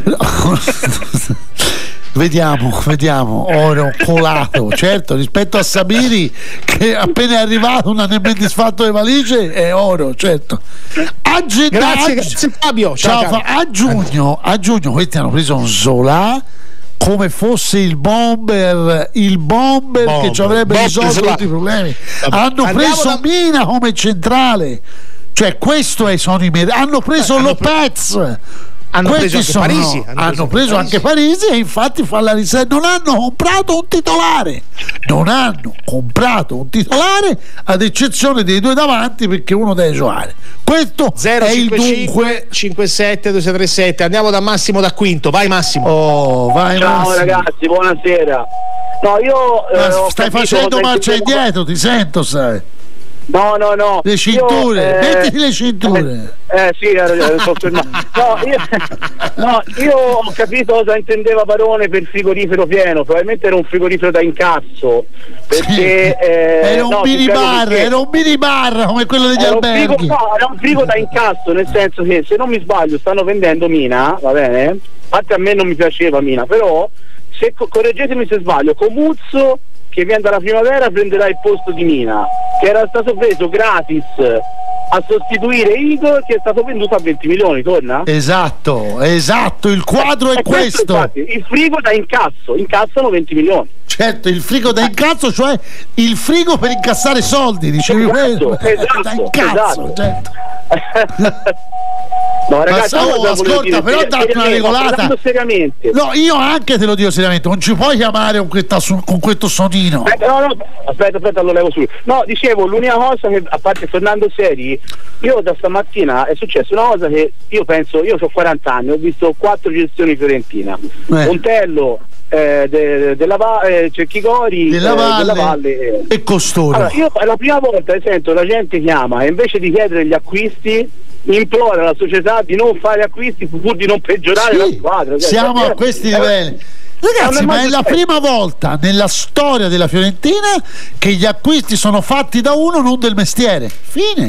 Speaker 6: Vediamo, vediamo, oro colato, certo, rispetto a Sabiri che appena è arrivato non ha nemmeno disfatto le valigie, è oro, certo. A gennaio,
Speaker 5: Grazie, grazie Fabio. Ciao,
Speaker 6: ciao,
Speaker 5: caro.
Speaker 6: Fa- a giugno, a giugno questi hanno preso un Zola come fosse il bomber, il bomber,
Speaker 5: Bomber,
Speaker 6: che ci avrebbe
Speaker 5: bomber
Speaker 6: risolto
Speaker 5: Zola.
Speaker 6: tutti i problemi.
Speaker 5: Vabbè,
Speaker 6: Hanno
Speaker 5: andiamo
Speaker 6: preso
Speaker 5: da-
Speaker 6: Mina come centrale, cioè questo è, sono i mer- hanno preso
Speaker 5: Eh, hanno
Speaker 6: Lopez.
Speaker 5: hanno
Speaker 6: Questi
Speaker 5: preso anche
Speaker 6: sono-
Speaker 5: Parisi,
Speaker 6: hanno,
Speaker 5: hanno preso
Speaker 6: preso
Speaker 5: anche
Speaker 6: anche Parisi e infatti fa la riserva. Non hanno comprato un titolare, non hanno comprato un titolare ad eccezione dei due davanti perché uno deve giocare. Questo
Speaker 5: zero
Speaker 6: è il dunque.
Speaker 5: cinque cinquantasette due sei tre sette. Andiamo da Massimo da Quinto. Vai Massimo.
Speaker 6: Oh, vai
Speaker 7: Ciao
Speaker 6: Massimo.
Speaker 7: ragazzi, buonasera. No, io eh,
Speaker 6: Ma
Speaker 7: ho
Speaker 6: stai
Speaker 7: capito
Speaker 6: facendo
Speaker 7: cosa
Speaker 6: marcia
Speaker 7: intendevo-
Speaker 6: indietro, ti sento, sai.
Speaker 7: No, no, no.
Speaker 6: Le cinture,
Speaker 7: Io, eh,
Speaker 6: mettiti le cinture.
Speaker 7: Eh, eh, sì, era- era- sto fermando. No, io, no, io ho capito cosa intendeva Barone per frigorifero pieno. Probabilmente era un frigorifero da incasso. Perché eh,
Speaker 6: Era un
Speaker 7: no, ti
Speaker 6: mini
Speaker 7: spiego
Speaker 6: bar,
Speaker 7: perché.
Speaker 6: era un mini bar come quello degli
Speaker 7: Era un, frigo,
Speaker 6: alberghi.
Speaker 7: no, era un frigo da incasso, nel senso che se non mi sbaglio stanno vendendo Mina, va bene? Infatti a me non mi piaceva Mina, però se correggetemi se sbaglio, Comuzzo che viene dalla primavera prenderà il posto di Mina, che era stato preso gratis a sostituire Igor, che è stato venduto a venti milioni, torna?
Speaker 6: Esatto, esatto, il quadro è
Speaker 7: E
Speaker 6: questo.
Speaker 7: infatti, il frigo da incasso, incassano venti milioni.
Speaker 6: Certo, il frigo da incazzo, cioè il frigo per incassare soldi, dicevi quello.
Speaker 7: Esatto,
Speaker 6: da incazzo,
Speaker 7: esatto.
Speaker 6: certo.
Speaker 7: No, ragazzi,
Speaker 6: Ma,
Speaker 7: io
Speaker 6: oh,
Speaker 7: cosa volevo
Speaker 6: ascolta,
Speaker 7: dire?
Speaker 6: però
Speaker 7: Seria-
Speaker 6: datti una
Speaker 7: seriamente,
Speaker 6: regolata.
Speaker 7: parlando seriamente.
Speaker 6: No, io anche te lo dico seriamente, non ci puoi chiamare con, questa su- con questo sonino.
Speaker 7: Eh, no, no, aspetta, aspetta, lo levo su. No, dicevo, l'unica cosa che, a parte tornando seri, io da stamattina è successa una cosa che io penso, io ho quaranta anni, ho visto quattro gestioni Fiorentina.
Speaker 6: Eh.
Speaker 7: Montello, eh, de- della Va- eh, Cecchigori,
Speaker 6: Della
Speaker 7: eh,
Speaker 6: Valle,
Speaker 7: della Valle eh.
Speaker 6: e costoro.
Speaker 7: Allora, io è la prima volta che sento la gente chiama e invece di chiedere gli acquisti implora la società di non fare acquisti pur di non peggiorare
Speaker 6: Sì,
Speaker 7: la squadra. Cioè,
Speaker 6: siamo
Speaker 7: cioè,
Speaker 6: a questi
Speaker 7: eh,
Speaker 6: livelli. Ragazzi,
Speaker 7: non
Speaker 6: ma
Speaker 7: mai
Speaker 6: è la
Speaker 7: successo.
Speaker 6: prima volta nella storia della Fiorentina che gli acquisti sono fatti da uno non del mestiere. Fine.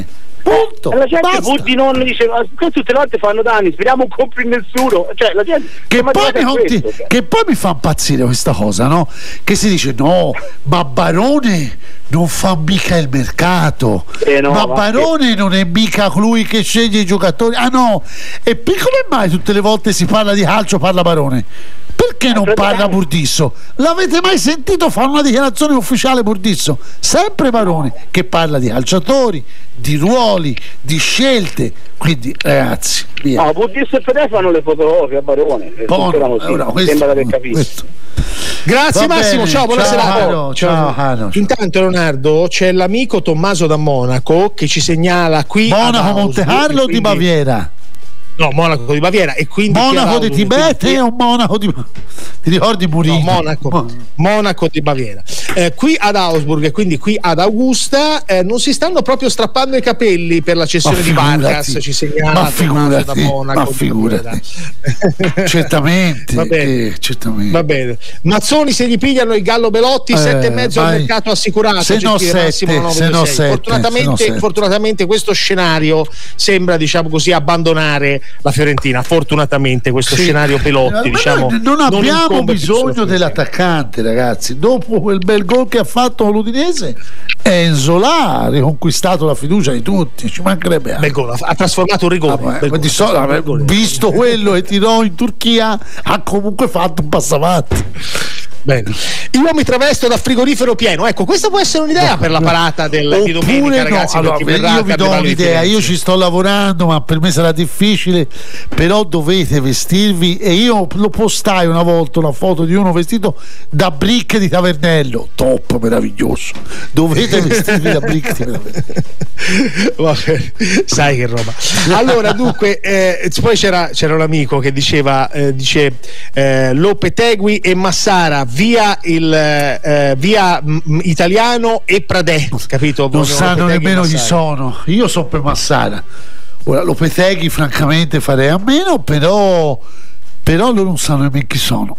Speaker 6: Punto.
Speaker 7: La gente
Speaker 6: basta.
Speaker 7: pur di non dice, ma tutte le volte fanno danni, speriamo non compri nessuno. Cioè, la gente
Speaker 6: Che
Speaker 7: siamo
Speaker 6: poi, mi
Speaker 7: arrivati a
Speaker 6: conti-
Speaker 7: questo, cioè.
Speaker 6: che poi mi fa impazzire questa cosa, no? Che si dice no, ma Barone non fa mica il mercato,
Speaker 7: Eh no,
Speaker 6: ma
Speaker 7: ma
Speaker 6: Barone non è mica colui che sceglie i giocatori. Ah no, e poi come mai tutte le volte si parla di calcio parla Barone? Perché non parla Burdisso? L'avete mai sentito fare una dichiarazione ufficiale Burdisso? Sempre Barone che parla di calciatori, di ruoli, di scelte. Quindi ragazzi, via.
Speaker 7: No, Burdisso e Fedele fanno le fotografie a Barone. eh,
Speaker 6: Buono,
Speaker 7: funzionano così,
Speaker 6: ora,
Speaker 7: mi
Speaker 6: questo-
Speaker 7: sembra di aver capito.
Speaker 6: questo.
Speaker 5: Grazie
Speaker 6: Va
Speaker 5: Massimo,
Speaker 6: bene,
Speaker 5: ciao, buona
Speaker 6: ciao,
Speaker 5: serata.
Speaker 6: Hano, ciao, Hano.
Speaker 5: Intanto Leonardo c'è l'amico Tommaso da Monaco che ci segnala qui
Speaker 6: Monaco,
Speaker 5: ad
Speaker 6: Monte
Speaker 5: Augsburg,
Speaker 6: Carlo o di
Speaker 5: quindi-
Speaker 6: Baviera?
Speaker 5: No, Monaco di Baviera e quindi qui ad
Speaker 6: Monaco di
Speaker 5: Augsburg,
Speaker 6: Tibet
Speaker 5: quindi-
Speaker 6: o Monaco di ti ricordi Murino?
Speaker 5: No, Monaco, Monaco di Baviera. Eh, qui ad Augsburg e quindi qui ad Augusta eh, non si stanno proprio strappando i capelli per la cessione
Speaker 6: Ma
Speaker 5: di
Speaker 6: figurati.
Speaker 5: Vargas, ci segnala
Speaker 6: Ma
Speaker 5: Tommaso
Speaker 6: figurati,
Speaker 5: da Monaco.
Speaker 6: ma
Speaker 5: di
Speaker 6: figurati.
Speaker 5: Baviera.
Speaker 6: Certamente,
Speaker 5: Va bene.
Speaker 6: eh, certamente.
Speaker 5: Va bene. Mazzoni se gli pigliano il Gallo Belotti,
Speaker 6: Eh,
Speaker 5: sette e mezzo al
Speaker 6: vai.
Speaker 5: mercato assicurato.
Speaker 6: Se no
Speaker 5: gentile
Speaker 6: sette,
Speaker 5: Massimo nove
Speaker 6: se no
Speaker 5: due sei.
Speaker 6: sette,
Speaker 5: Fortunatamente,
Speaker 6: se no sette.
Speaker 5: fortunatamente questo scenario sembra, diciamo così, abbandonare la Fiorentina. Fortunatamente questo
Speaker 6: Sì.
Speaker 5: scenario Pelotti,
Speaker 6: Ma
Speaker 5: diciamo,
Speaker 6: noi non abbiamo
Speaker 5: incombe più sulla
Speaker 6: bisogno
Speaker 5: Fiorentina.
Speaker 6: dell'attaccante, ragazzi. Dopo quel bel gol che ha fatto l'Udinese, Enzo là ha riconquistato la fiducia di tutti, ci mancherebbe altro.
Speaker 5: Bel gol, ha- ha trasformato un rigore.
Speaker 6: Ah,
Speaker 5: Bel
Speaker 6: ma di
Speaker 5: gol,
Speaker 6: solito,
Speaker 5: bel gol.
Speaker 6: visto quello che tirò in Turchia, ha comunque fatto un passo avanti.
Speaker 5: Bene. Io mi travesto da frigorifero pieno. Ecco, questa può essere un'idea per la parata del, di domenica,
Speaker 6: Oppure no,
Speaker 5: ragazzi.
Speaker 6: allora,
Speaker 5: per chi verrà
Speaker 6: io
Speaker 5: al
Speaker 6: vi do
Speaker 5: Carnevale di
Speaker 6: un'idea,
Speaker 5: Firenze.
Speaker 6: io ci sto lavorando, ma per me sarà difficile, però dovete vestirvi, e io lo postai una volta una foto di uno vestito da Brick di Tavernello, top, meraviglioso. Dovete vestirvi da Brick di Tavernello.
Speaker 5: Va bene. Sai che roba. Allora, dunque, eh, poi c'era, c'era un amico che diceva, eh, dice eh, Lopetegui e Massara via il eh, via m, Italiano e Pradè, capito?
Speaker 6: Non
Speaker 5: Vogliono
Speaker 6: sanno
Speaker 5: Lopetegui e
Speaker 6: nemmeno chi
Speaker 5: Massara.
Speaker 6: sono. Io sono per Massara. Ora Lopetegui francamente farei a meno, però però loro non sanno nemmeno chi sono.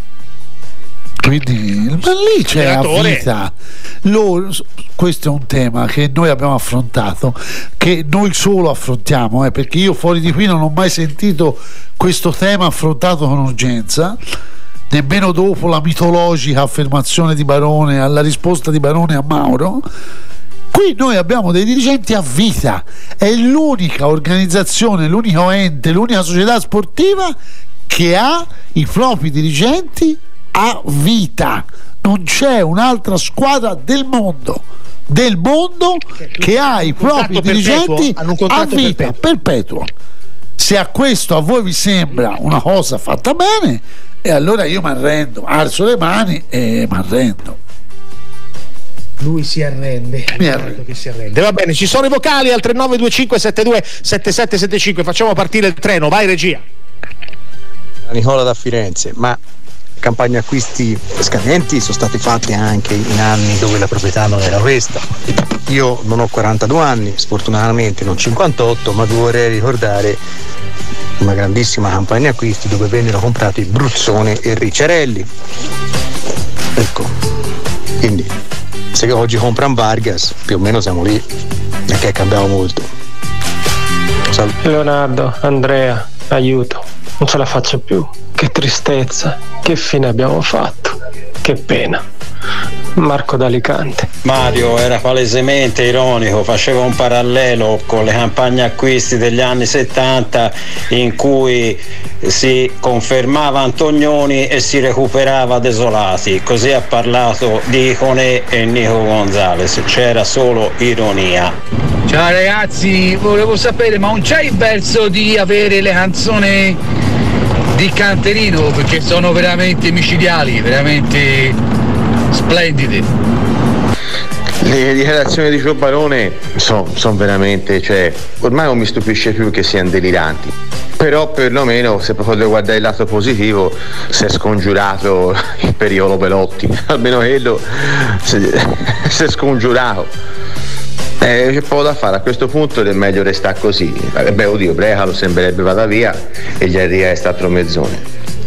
Speaker 6: Quindi ma lì c'è la
Speaker 5: Allenatore.
Speaker 6: vita. Loro, questo è un tema che noi abbiamo affrontato, che noi solo affrontiamo, eh, perché io fuori di qui non ho mai sentito questo tema affrontato con urgenza, nemmeno dopo la mitologica affermazione di Barone, alla risposta di Barone a Mauro. Qui noi abbiamo dei dirigenti a vita, è l'unica organizzazione, l'unico ente, l'unica società sportiva che ha i propri dirigenti a vita. Non c'è un'altra squadra del mondo del mondo che ha i propri
Speaker 5: contratto
Speaker 6: dirigenti
Speaker 5: perpetuo? Hanno un
Speaker 6: a
Speaker 5: contratto
Speaker 6: vita perpetuo. Se a questo a voi vi sembra una cosa fatta bene, e allora io mi arrendo, alzo le mani e mi arrendo.
Speaker 5: Lui si arrende.
Speaker 6: Mi arrendo.
Speaker 5: Che si arrende. Va bene, ci sono i vocali al tre nove due cinque sette due sette sette sette cinque. Facciamo partire il treno, vai regia.
Speaker 8: Nicola da Firenze, ma campagne acquisti scadenti sono state fatte anche in anni dove la proprietà non era questa. Io non ho quarantadue anni, sfortunatamente non cinquantotto, ma vi vorrei ricordare una grandissima campagna acquisti dove vennero comprati Bruzzone e Ricciarelli. Ecco, quindi se oggi comprano Vargas più o meno siamo lì, perché cambiamo molto. Sal-
Speaker 9: Leonardo, Andrea, aiuto, non ce la faccio più. Che tristezza, che fine abbiamo fatto, che pena. Marco d'Alicante.
Speaker 10: Mario era palesemente ironico, faceva un parallelo con le campagne acquisti degli anni settanta in cui si confermava Antonioni e si recuperava Desolati, così ha parlato di Iconè e Nico Gonzalez, c'era solo ironia.
Speaker 24: Ciao ragazzi, volevo sapere, ma non c'è il verso di avere le canzoni di Canterino, perché sono veramente micidiali, veramente splendide.
Speaker 11: Le dichiarazioni di Gio Barone sono son veramente, cioè, ormai non mi stupisce più che siano deliranti. Però perlomeno, se proprio devo guardare il lato positivo, si è scongiurato il periodo Belotti, almeno quello si si è scongiurato. Eh, c'è poco da fare, a questo punto è meglio restare così. Eh, beh, oddio, Brecalo sembrerebbe vada via e gli arriva stato mezzone.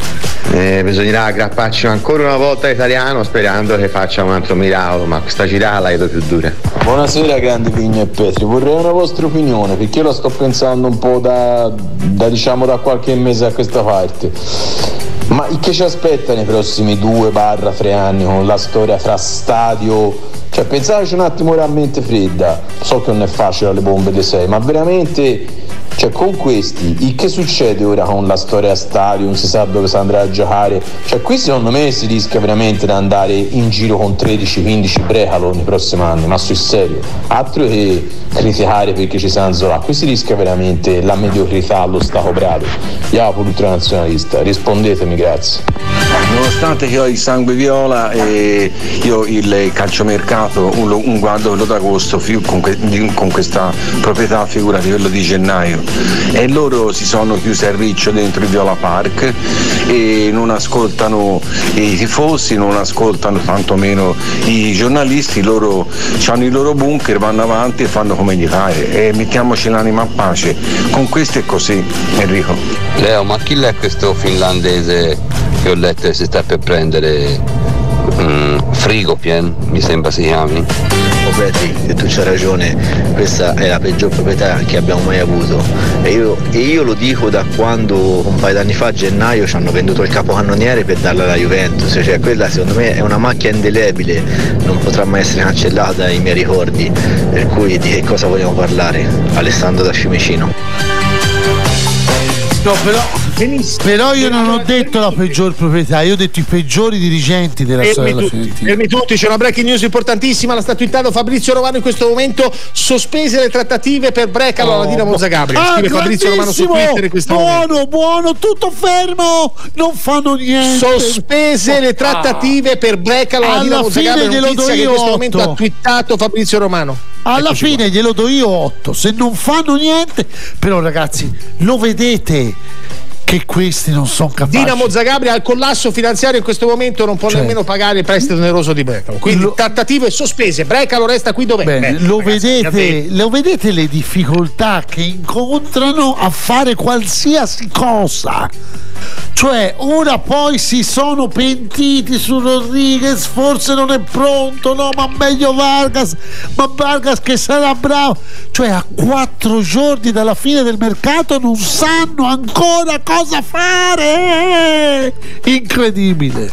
Speaker 3: Eh, bisognerà aggrapparci ancora una volta all'italiano sperando che faccia un altro miracolo, ma questa girata la vedo più dura.
Speaker 14: Buonasera grandi Vigno e Petri, vorrei una vostra opinione perché io la sto pensando un po' da, da diciamo da qualche mese a questa parte. Ma che ci aspetta nei prossimi due barra tre anni con la storia fra stadio? Cioè pensateci un attimo a mente fredda, so che non è facile alle bombe dei sei, ma veramente, cioè con questi, il che succede ora con la storia a stadio, non si sa dove si andrà a giocare, cioè qui secondo me si rischia veramente di andare in giro con tredici quindici brecalo nei prossimi anni, ma sul serio, altro che criticare perché ci sanno là, qui si rischia veramente la mediocrità allo Stato brado. Iapo ultranazionalista, rispondetemi, grazie.
Speaker 18: Nonostante che ho il sangue viola e io il calciomercato un, un guardo quello d'agosto con, que, con questa proprietà, figurati quello di gennaio, e loro si sono chiusi a riccio dentro il Viola Park e non ascoltano i tifosi, non ascoltano tantomeno i giornalisti, loro hanno i loro bunker, vanno avanti e fanno come gli pare e mettiamoci l'anima a pace. Con questo è così, Enrico.
Speaker 19: Leo, ma chi è questo finlandese che ho letto che si sta per prendere mm, Frigopien, mi sembra si chiami?
Speaker 25: Oh Betty, e tu c'hai ragione, questa è la peggior proprietà che abbiamo mai avuto e io, e io lo dico da quando un paio d'anni fa a gennaio ci hanno venduto il capocannoniere per darla alla Juventus, cioè quella secondo me è una macchia indelebile, non potrà mai essere cancellata dai miei ricordi, per cui di che cosa vogliamo parlare? Alessandro da Fiumicino.
Speaker 6: No, però, però io non ho detto la peggior proprietà, io ho detto i peggiori dirigenti della storia della Fiorentina.
Speaker 5: Fermi tutti, c'è una breaking news importantissima, la sta twittando Fabrizio Romano in questo momento, sospese le trattative per Brecalo alla Dinamo Zagabria.
Speaker 6: Ah,
Speaker 5: scrive Fabrizio Romano su Twitter in questo
Speaker 6: buono,
Speaker 5: momento.
Speaker 6: buono, tutto fermo, non fanno niente.
Speaker 5: Sospese le trattative ah. per Brecalo alla, alla Dinamo Zagabria,
Speaker 6: glielo do io
Speaker 5: che in questo momento
Speaker 6: otto.
Speaker 5: ha twittato Fabrizio Romano.
Speaker 6: Alla
Speaker 5: Eccoci
Speaker 6: fine
Speaker 5: qua.
Speaker 6: glielo do io otto, se non fanno niente, però ragazzi, lo vedete che questi non sono capaci.
Speaker 5: Dinamo Zagabria al collasso finanziario in questo momento non può
Speaker 6: cioè,
Speaker 5: nemmeno pagare il prestito oneroso di Brecalo, quindi lo, trattative sospese, Brecalo resta qui dov'è.
Speaker 6: Bene,
Speaker 5: Beh,
Speaker 6: lo,
Speaker 5: ragazzi,
Speaker 6: vedete, lo vedete le difficoltà che incontrano a fare qualsiasi cosa, cioè ora poi si sono pentiti su Rodriguez, forse non è pronto, no, ma meglio Vargas, ma Vargas che sarà bravo, cioè a quattro giorni dalla fine del mercato non sanno ancora cosa fare, incredibile.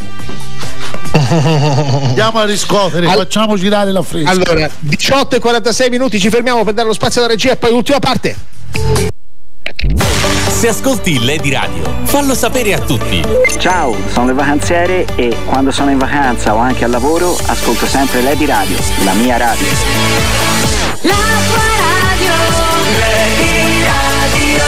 Speaker 6: Andiamo a riscuotere, All... facciamo girare la fresca.
Speaker 5: Allora, diciotto e quarantasei minuti, ci fermiamo per dare lo spazio alla regia e poi l'ultima parte.
Speaker 13: Se ascolti Lady Radio, fallo sapere a tutti.
Speaker 26: Ciao, sono le vacanziere e quando sono in vacanza o anche al lavoro ascolto sempre Lady Radio, la mia radio.
Speaker 2: La tua radio, Lady Radio.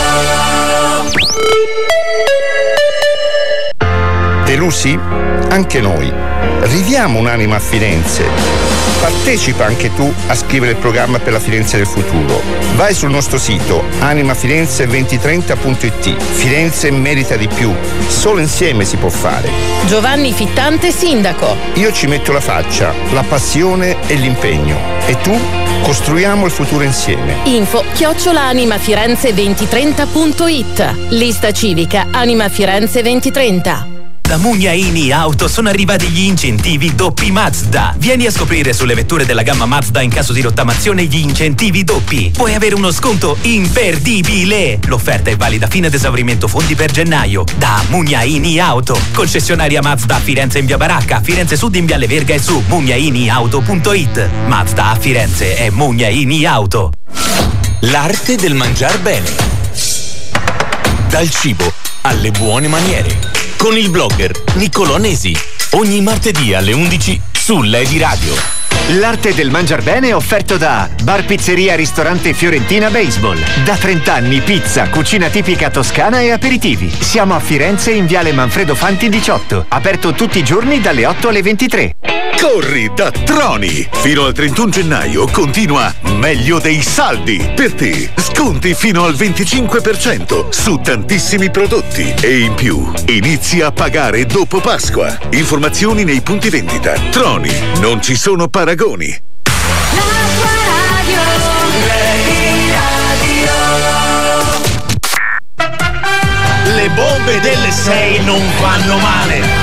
Speaker 27: Delusi? Anche noi. Ridiamo un'anima a Firenze. Partecipa anche tu a scrivere il programma per la Firenze del futuro. Vai sul nostro sito animafirenze duemilatrenta punto it. Firenze merita di più. Solo insieme si può fare.
Speaker 15: Giovanni Fittante, sindaco.
Speaker 27: Io ci metto la faccia, la passione e l'impegno. E tu? Costruiamo il futuro insieme.
Speaker 15: Info chiocciola animafirenze duemilatrenta punto it. Lista civica Anima Firenze duemilatrenta.
Speaker 13: Da Mugnaini Auto sono arrivati gli incentivi doppi Mazda. Vieni a scoprire sulle vetture della gamma Mazda in caso di rottamazione gli incentivi doppi. Puoi avere uno sconto imperdibile. L'offerta è valida fino ad esaurimento fondi per gennaio. Da Mugnaini Auto. Concessionaria Mazda a Firenze in via Baracca, Firenze Sud in viale Verga e su mugnaini auto punto it. Mazda a Firenze è Mugnaini Auto. L'arte del mangiar bene. Dal cibo alle buone maniere. Con il blogger Niccolò Nesi, ogni martedì alle undici su Lady Radio.
Speaker 22: L'arte del mangiar bene è offerto da Bar Pizzeria Ristorante Fiorentina Baseball. Da trenta anni pizza, cucina tipica toscana e aperitivi. Siamo a Firenze in viale Manfredo Fanti diciotto, aperto tutti i giorni dalle otto alle ventitré.
Speaker 28: Corri da Troni! Fino al trentuno gennaio continua meglio dei saldi per te. Sconti fino al venticinque per cento su tantissimi prodotti e in più inizi a pagare dopo Pasqua. Informazioni nei punti vendita. Troni, non ci sono paragoni.
Speaker 5: le bombe delle sei non fanno male.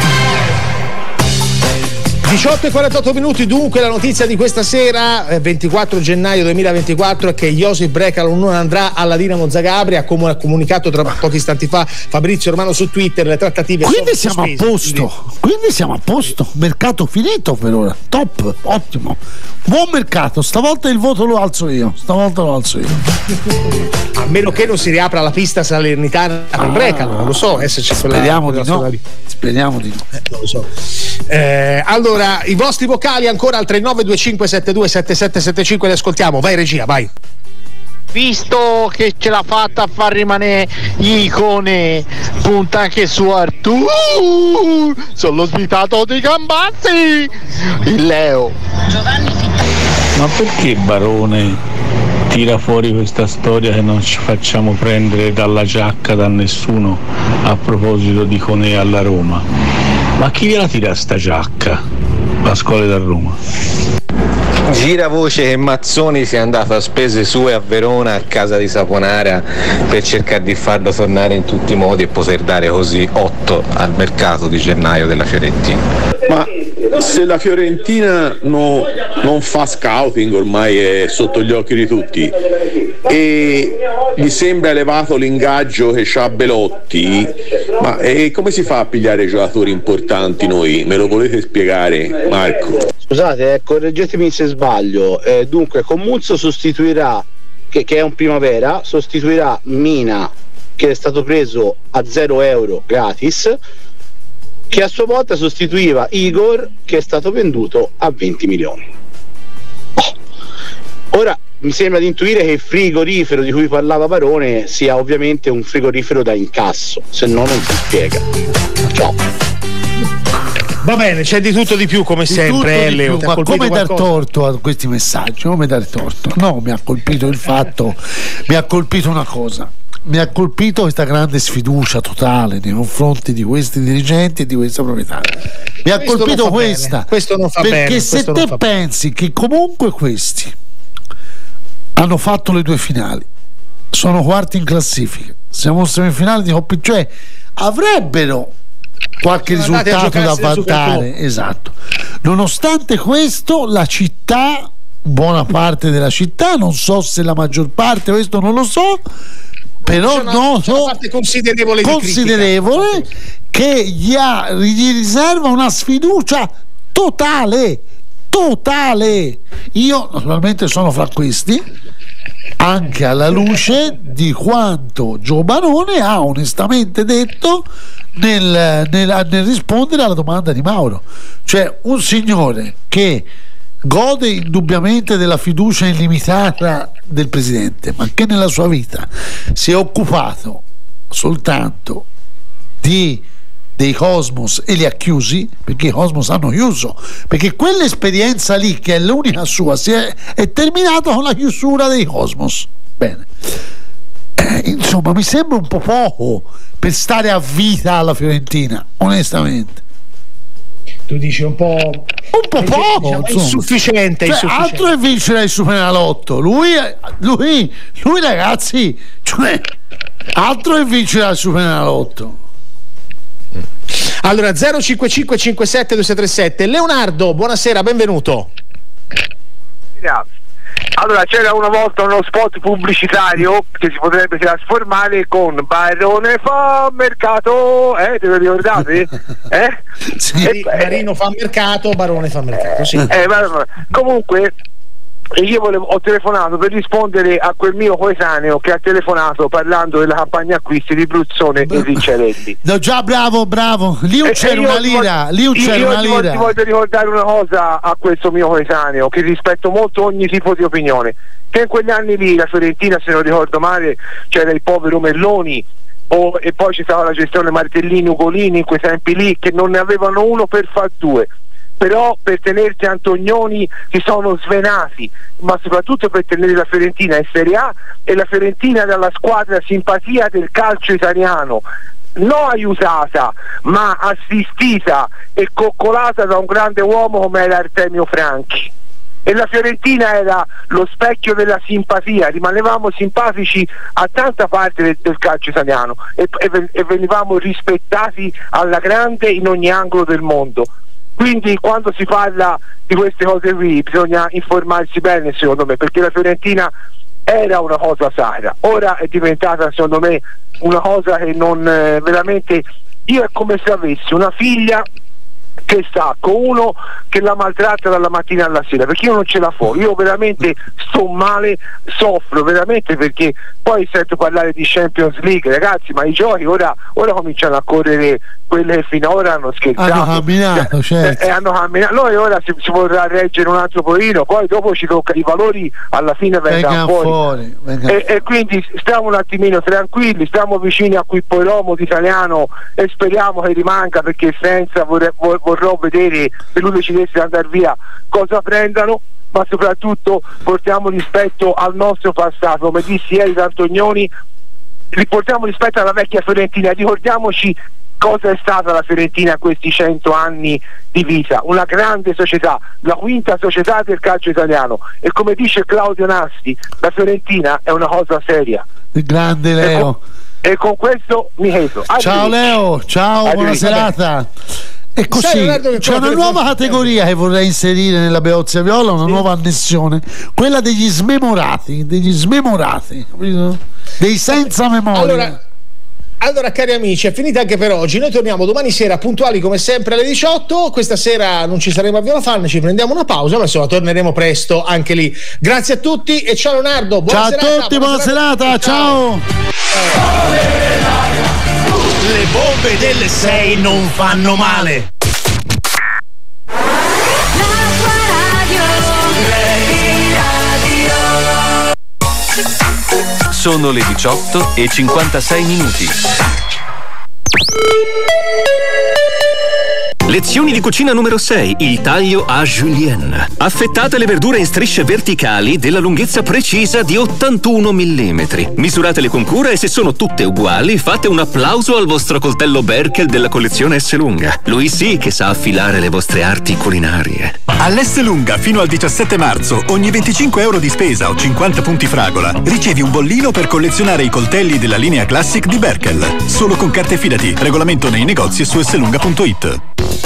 Speaker 5: diciotto e quarantotto minuti, dunque la notizia di questa sera, eh, ventiquattro gennaio duemilaventiquattro, è che Josip Brekalo non andrà alla Dinamo Zagabria, come ha comunicato tra pochi istanti fa Fabrizio Romano su Twitter. Le trattative
Speaker 6: quindi
Speaker 5: sono
Speaker 6: siamo
Speaker 5: sospese,
Speaker 6: a posto quindi... quindi siamo a posto, mercato finito per ora, top, ottimo, buon mercato. Stavolta il voto lo alzo io, stavolta lo alzo io.
Speaker 5: A meno che non si riapra la pista salernitana per ah, Brekalo, non lo so, eh, se c'è
Speaker 6: speriamo
Speaker 5: quella,
Speaker 6: di no speriamo di no
Speaker 5: eh, non lo so. Eh, allora i vostri vocali ancora al tre nove due cinque sette due sette sette sette cinque, li ascoltiamo. Vai regia, vai.
Speaker 1: Visto che ce l'ha fatta a far rimanere gli icone, punta anche su Artù. Sono lo svitato dei Gambazzi, il Leo.
Speaker 4: Ma perché Barone tira fuori questa storia che non ci facciamo prendere dalla giacca da nessuno a proposito di Conè alla Roma? Ma chi gliela tira sta giacca? Pasquale da Roma.
Speaker 12: Gira voce che Mazzoni sia andato a spese sue a Verona, a casa di Saponara, per cercare di farlo tornare in tutti i modi e poter dare così otto al mercato di gennaio della Fiorentina.
Speaker 11: Ma se la Fiorentina no, non fa scouting, ormai è sotto gli occhi di tutti, e gli sembra elevato l'ingaggio che c'ha Belotti, ma e come si fa a pigliare giocatori importanti noi? Me lo volete spiegare, Marco?
Speaker 7: Scusate, eh, correggetemi se sbaglio, eh, dunque Comuzzo sostituirà, che, che è un Primavera, sostituirà Mina, che è stato preso a zero euro gratis, che a sua volta sostituiva Igor, che è stato venduto a venti milioni. Oh. Ora mi sembra di intuire che il frigorifero di cui parlava Barone sia ovviamente un frigorifero da incasso, se no non si spiega. Ciao.
Speaker 5: Va bene, c'è di tutto di più come
Speaker 6: di
Speaker 5: sempre, eh, Leo.
Speaker 6: Più, ma come dar torto a questi messaggi? Come dar torto? No, mi ha colpito il fatto, mi ha colpito una cosa. Mi ha colpito questa grande sfiducia totale nei confronti di questi dirigenti e di questa proprietà. Mi ha
Speaker 5: questo
Speaker 6: colpito
Speaker 5: non
Speaker 6: questa
Speaker 5: bene. Questo non fa
Speaker 6: perché
Speaker 5: bene,
Speaker 6: se te pensi che comunque questi hanno fatto le due finali, sono quarti in classifica, siamo semifinali di Coppa, cioè avrebbero qualche risultato da vantare, esatto. Nonostante questo, la città, buona parte della città, non so se la maggior parte, questo non lo so, però
Speaker 5: una,
Speaker 6: noto
Speaker 5: una parte considerevole,
Speaker 6: considerevole che gli, ha, gli riserva una sfiducia totale, totale. Io naturalmente sono fra questi, anche alla luce di quanto Gio Barone ha onestamente detto nel, nel, nel rispondere alla domanda di Mauro, cioè un signore che gode indubbiamente della fiducia illimitata del presidente, ma che nella sua vita si è occupato soltanto di dei Cosmos e li ha chiusi, perché i Cosmos hanno chiuso, perché quell'esperienza lì, che è l'unica sua, si è, è terminata con la chiusura dei Cosmos. Bene, eh, insomma mi sembra un po' poco per stare a vita alla Fiorentina, onestamente.
Speaker 5: Tu dici un po'
Speaker 6: un po' poco,
Speaker 5: diciamo, insufficiente,
Speaker 6: cioè,
Speaker 5: insufficiente.
Speaker 6: Altro è vincere il Superenalotto, lui, lui, lui ragazzi, cioè, altro è vincere il Superenalotto.
Speaker 5: Allora zero cinque cinque cinque sette due sei tre sette. Leonardo, buonasera, benvenuto.
Speaker 7: Allora, c'era una volta uno spot pubblicitario che si potrebbe trasformare con Barone fa mercato, eh, te lo ricordate? Eh?
Speaker 5: Sì, e, Marino fa mercato, Barone fa mercato, sì.
Speaker 7: Eh, ma, comunque io volevo, ho telefonato per rispondere a quel mio coetaneo che ha telefonato parlando della campagna acquisti di Bruzzone e Ricciarelli.
Speaker 6: No, già bravo, bravo. Lì c'era una lira, lì c'era una lira.
Speaker 7: Io ti voglio ricordare una cosa a questo mio coetaneo, che rispetto molto ogni tipo di opinione, che in quegli anni lì la Fiorentina, se non ricordo male, c'era il povero Melloni, oh, e poi ci stava la gestione Martellini, Ugolini, in quei tempi lì, che non ne avevano uno per far due. Però per tenersi Antonioni si sono svenati, ma soprattutto per tenere la Fiorentina in Serie A, e la Fiorentina dalla squadra simpatia del calcio italiano, non aiutata ma assistita e coccolata da un grande uomo come era Artemio Franchi. e la Fiorentina era lo specchio della simpatia, rimanevamo simpatici a tanta parte del, del calcio italiano e, e, e venivamo rispettati alla grande in ogni angolo del mondo. Quindi quando si parla di queste cose qui bisogna informarsi bene, secondo me, perché la Fiorentina era una cosa sacra, ora è diventata secondo me una cosa che non eh, veramente, io è come se avessi una figlia che sta con uno che la maltratta dalla mattina alla sera, perché io non ce la fo, io veramente sto male, soffro veramente, perché poi sento parlare di Champions League, ragazzi, ma i giochi ora, ora cominciano a correre quelle che fino ad ora hanno scherzato,
Speaker 6: hanno camminato, certo.
Speaker 7: e, e hanno camminato, noi ora si, si vorrà reggere un altro pochino, poi dopo ci tocca, i valori alla fine vengano fuori,
Speaker 6: fuori venga.
Speaker 7: E, e quindi stiamo un attimino tranquilli, stiamo vicini a qui poi l'uomo d'italiano e speriamo che rimanga, perché senza vorrei, vorrò vedere, se lui decidesse di andare via, cosa prendano, ma soprattutto portiamo rispetto al nostro passato, come dissi ieri da Antonioni, riportiamo rispetto alla vecchia Fiorentina, ricordiamoci cosa è stata la Fiorentina questi cento anni di vita, una grande società, la quinta società del calcio italiano, e come dice Claudio Nasti, la Fiorentina è una cosa seria.
Speaker 6: Il grande Leo.
Speaker 7: E con, e con questo mi chiedo.
Speaker 6: Ciao Leo, ciao, buona serata. E così c'è una nuova categoria che vorrei inserire nella Beozia Viola, una sì. nuova annessione, quella degli smemorati, degli smemorati, capito? Dei senza memoria.
Speaker 5: Allora, allora cari amici, è finita anche per oggi. Noi torniamo domani sera puntuali come sempre alle diciotto. Questa sera non ci saremo a Viola Fan, ci prendiamo una pausa, ma insomma torneremo presto anche lì. Grazie a tutti e ciao Leonardo, buona
Speaker 6: ciao
Speaker 5: serata,
Speaker 6: a tutti, buona, buona serata, serata. ciao, ciao.
Speaker 13: Le bombe delle sei non fanno male.
Speaker 2: La tua radio, radio.
Speaker 8: Sono le diciotto e cinquantasei minuti. Lezioni di cucina numero sei, il taglio a julienne. Affettate le verdure in strisce verticali della lunghezza precisa di ottantuno millimetri. Misuratele con cura e se sono tutte uguali fate un applauso al vostro coltello Berkel della collezione S Lunga. Lui sì che sa affilare le vostre arti culinarie.
Speaker 22: All'S Lunga fino al diciassette marzo ogni venticinque euro di spesa o cinquanta punti fragola ricevi un bollino per collezionare i coltelli della linea Classic di Berkel. Solo con carte fidati. Regolamento nei negozi e su slunga punto it.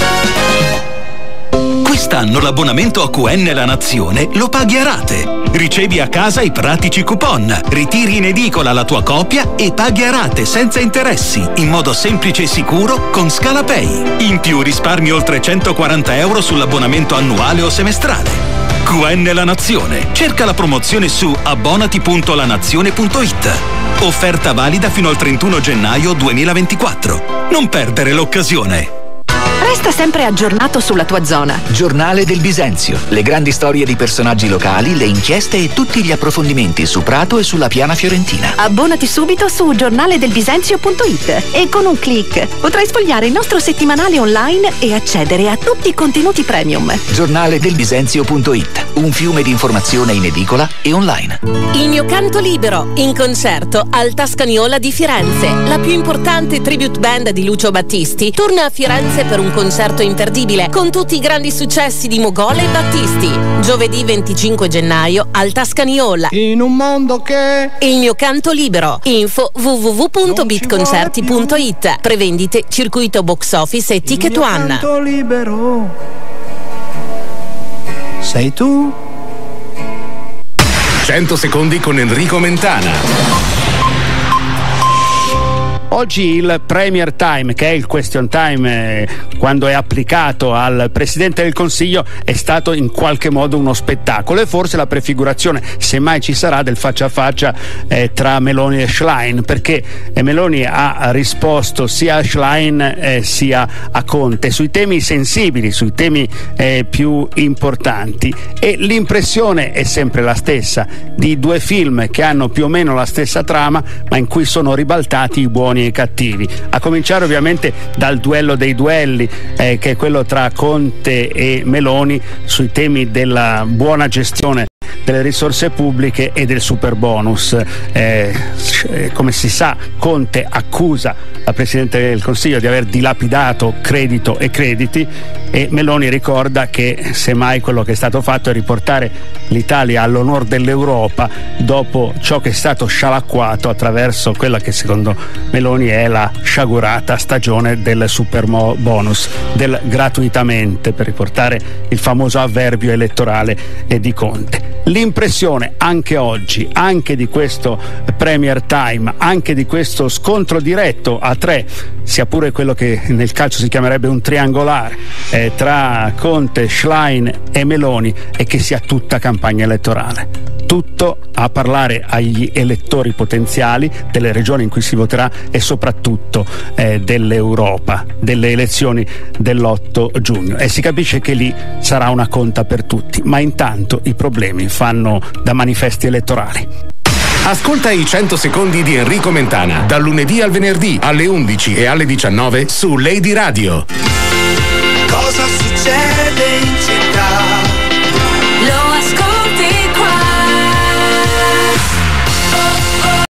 Speaker 13: Quest'anno l'abbonamento a Q N La Nazione lo paghi a rate. Ricevi a casa i pratici coupon, ritiri in edicola la tua copia e paghi a rate senza interessi, in modo semplice e sicuro con ScalaPay. In più risparmi oltre centoquaranta euro sull'abbonamento annuale o semestrale. Q N La Nazione. Cerca la promozione su abbonati punto lanazione punto it. Offerta valida fino al trentuno gennaio duemilaventiquattro. Non perdere l'occasione.
Speaker 9: Resta sempre aggiornato sulla tua zona.
Speaker 10: Giornale del Bisenzio. Le grandi storie di personaggi locali, le inchieste e tutti gli approfondimenti su Prato e sulla piana fiorentina.
Speaker 9: Abbonati subito su giornaledelbisenzio punto it e con un click potrai sfogliare il nostro settimanale online e accedere a tutti i contenuti premium.
Speaker 10: Giornale del Bisenzio punto it. Un fiume di informazione in edicola e online.
Speaker 15: Il mio canto libero, in concerto al Tascaniola di Firenze. La più importante tribute band di Lucio Battisti torna a Firenze per un concerto imperdibile con tutti i grandi successi di Mogol e Battisti. Giovedì venticinque gennaio al Tascaniola.
Speaker 2: In un mondo che...
Speaker 15: Il mio canto libero. Info w w w punto bitconcerti punto it. Prevendite circuito box office e Ticket One.
Speaker 2: Il mio canto libero sei tu.
Speaker 16: cento secondi con Enrico Mentana.
Speaker 17: Oggi il Premier Time, che è il question time eh, quando è applicato al Presidente del Consiglio, è stato in qualche modo uno spettacolo e forse la prefigurazione, se mai ci sarà, del faccia a faccia eh, tra Meloni e Schlein, perché eh, Meloni ha risposto sia a Schlein eh, sia a Conte sui temi sensibili, sui temi eh, più importanti, e l'impressione è sempre la stessa, di due film che hanno più o meno la stessa trama ma in cui sono ribaltati i buoni e cattivi, a cominciare ovviamente dal duello dei duelli eh, che è quello tra Conte e Meloni sui temi della buona gestione delle risorse pubbliche e del super bonus. Eh, come si sa, Conte accusa la Presidente del Consiglio di aver dilapidato credito e crediti, e Meloni ricorda che semmai quello che è stato fatto è riportare l'Italia all'onore dell'Europa dopo ciò che è stato scialacquato attraverso quella che secondo Meloni è la sciagurata stagione del super bonus, del gratuitamente, per riportare il famoso avverbio elettorale di Conte. L'impressione anche oggi, anche di questo Premier Time, anche di questo scontro diretto a tre, sia pure quello che nel calcio si chiamerebbe un triangolare eh, tra Conte, Schlein e Meloni, è che sia tutta campagna elettorale. Tutto a parlare agli elettori potenziali delle regioni in cui si voterà e soprattutto eh, dell'Europa, delle elezioni dell'otto giugno, e si capisce che lì sarà una conta per tutti, ma intanto i problemi fanno da manifesti elettorali.
Speaker 16: Ascolta i cento secondi di Enrico Mentana dal lunedì al venerdì alle undici e alle diciannove su Lady Radio.
Speaker 2: Cosa succede in città? Lo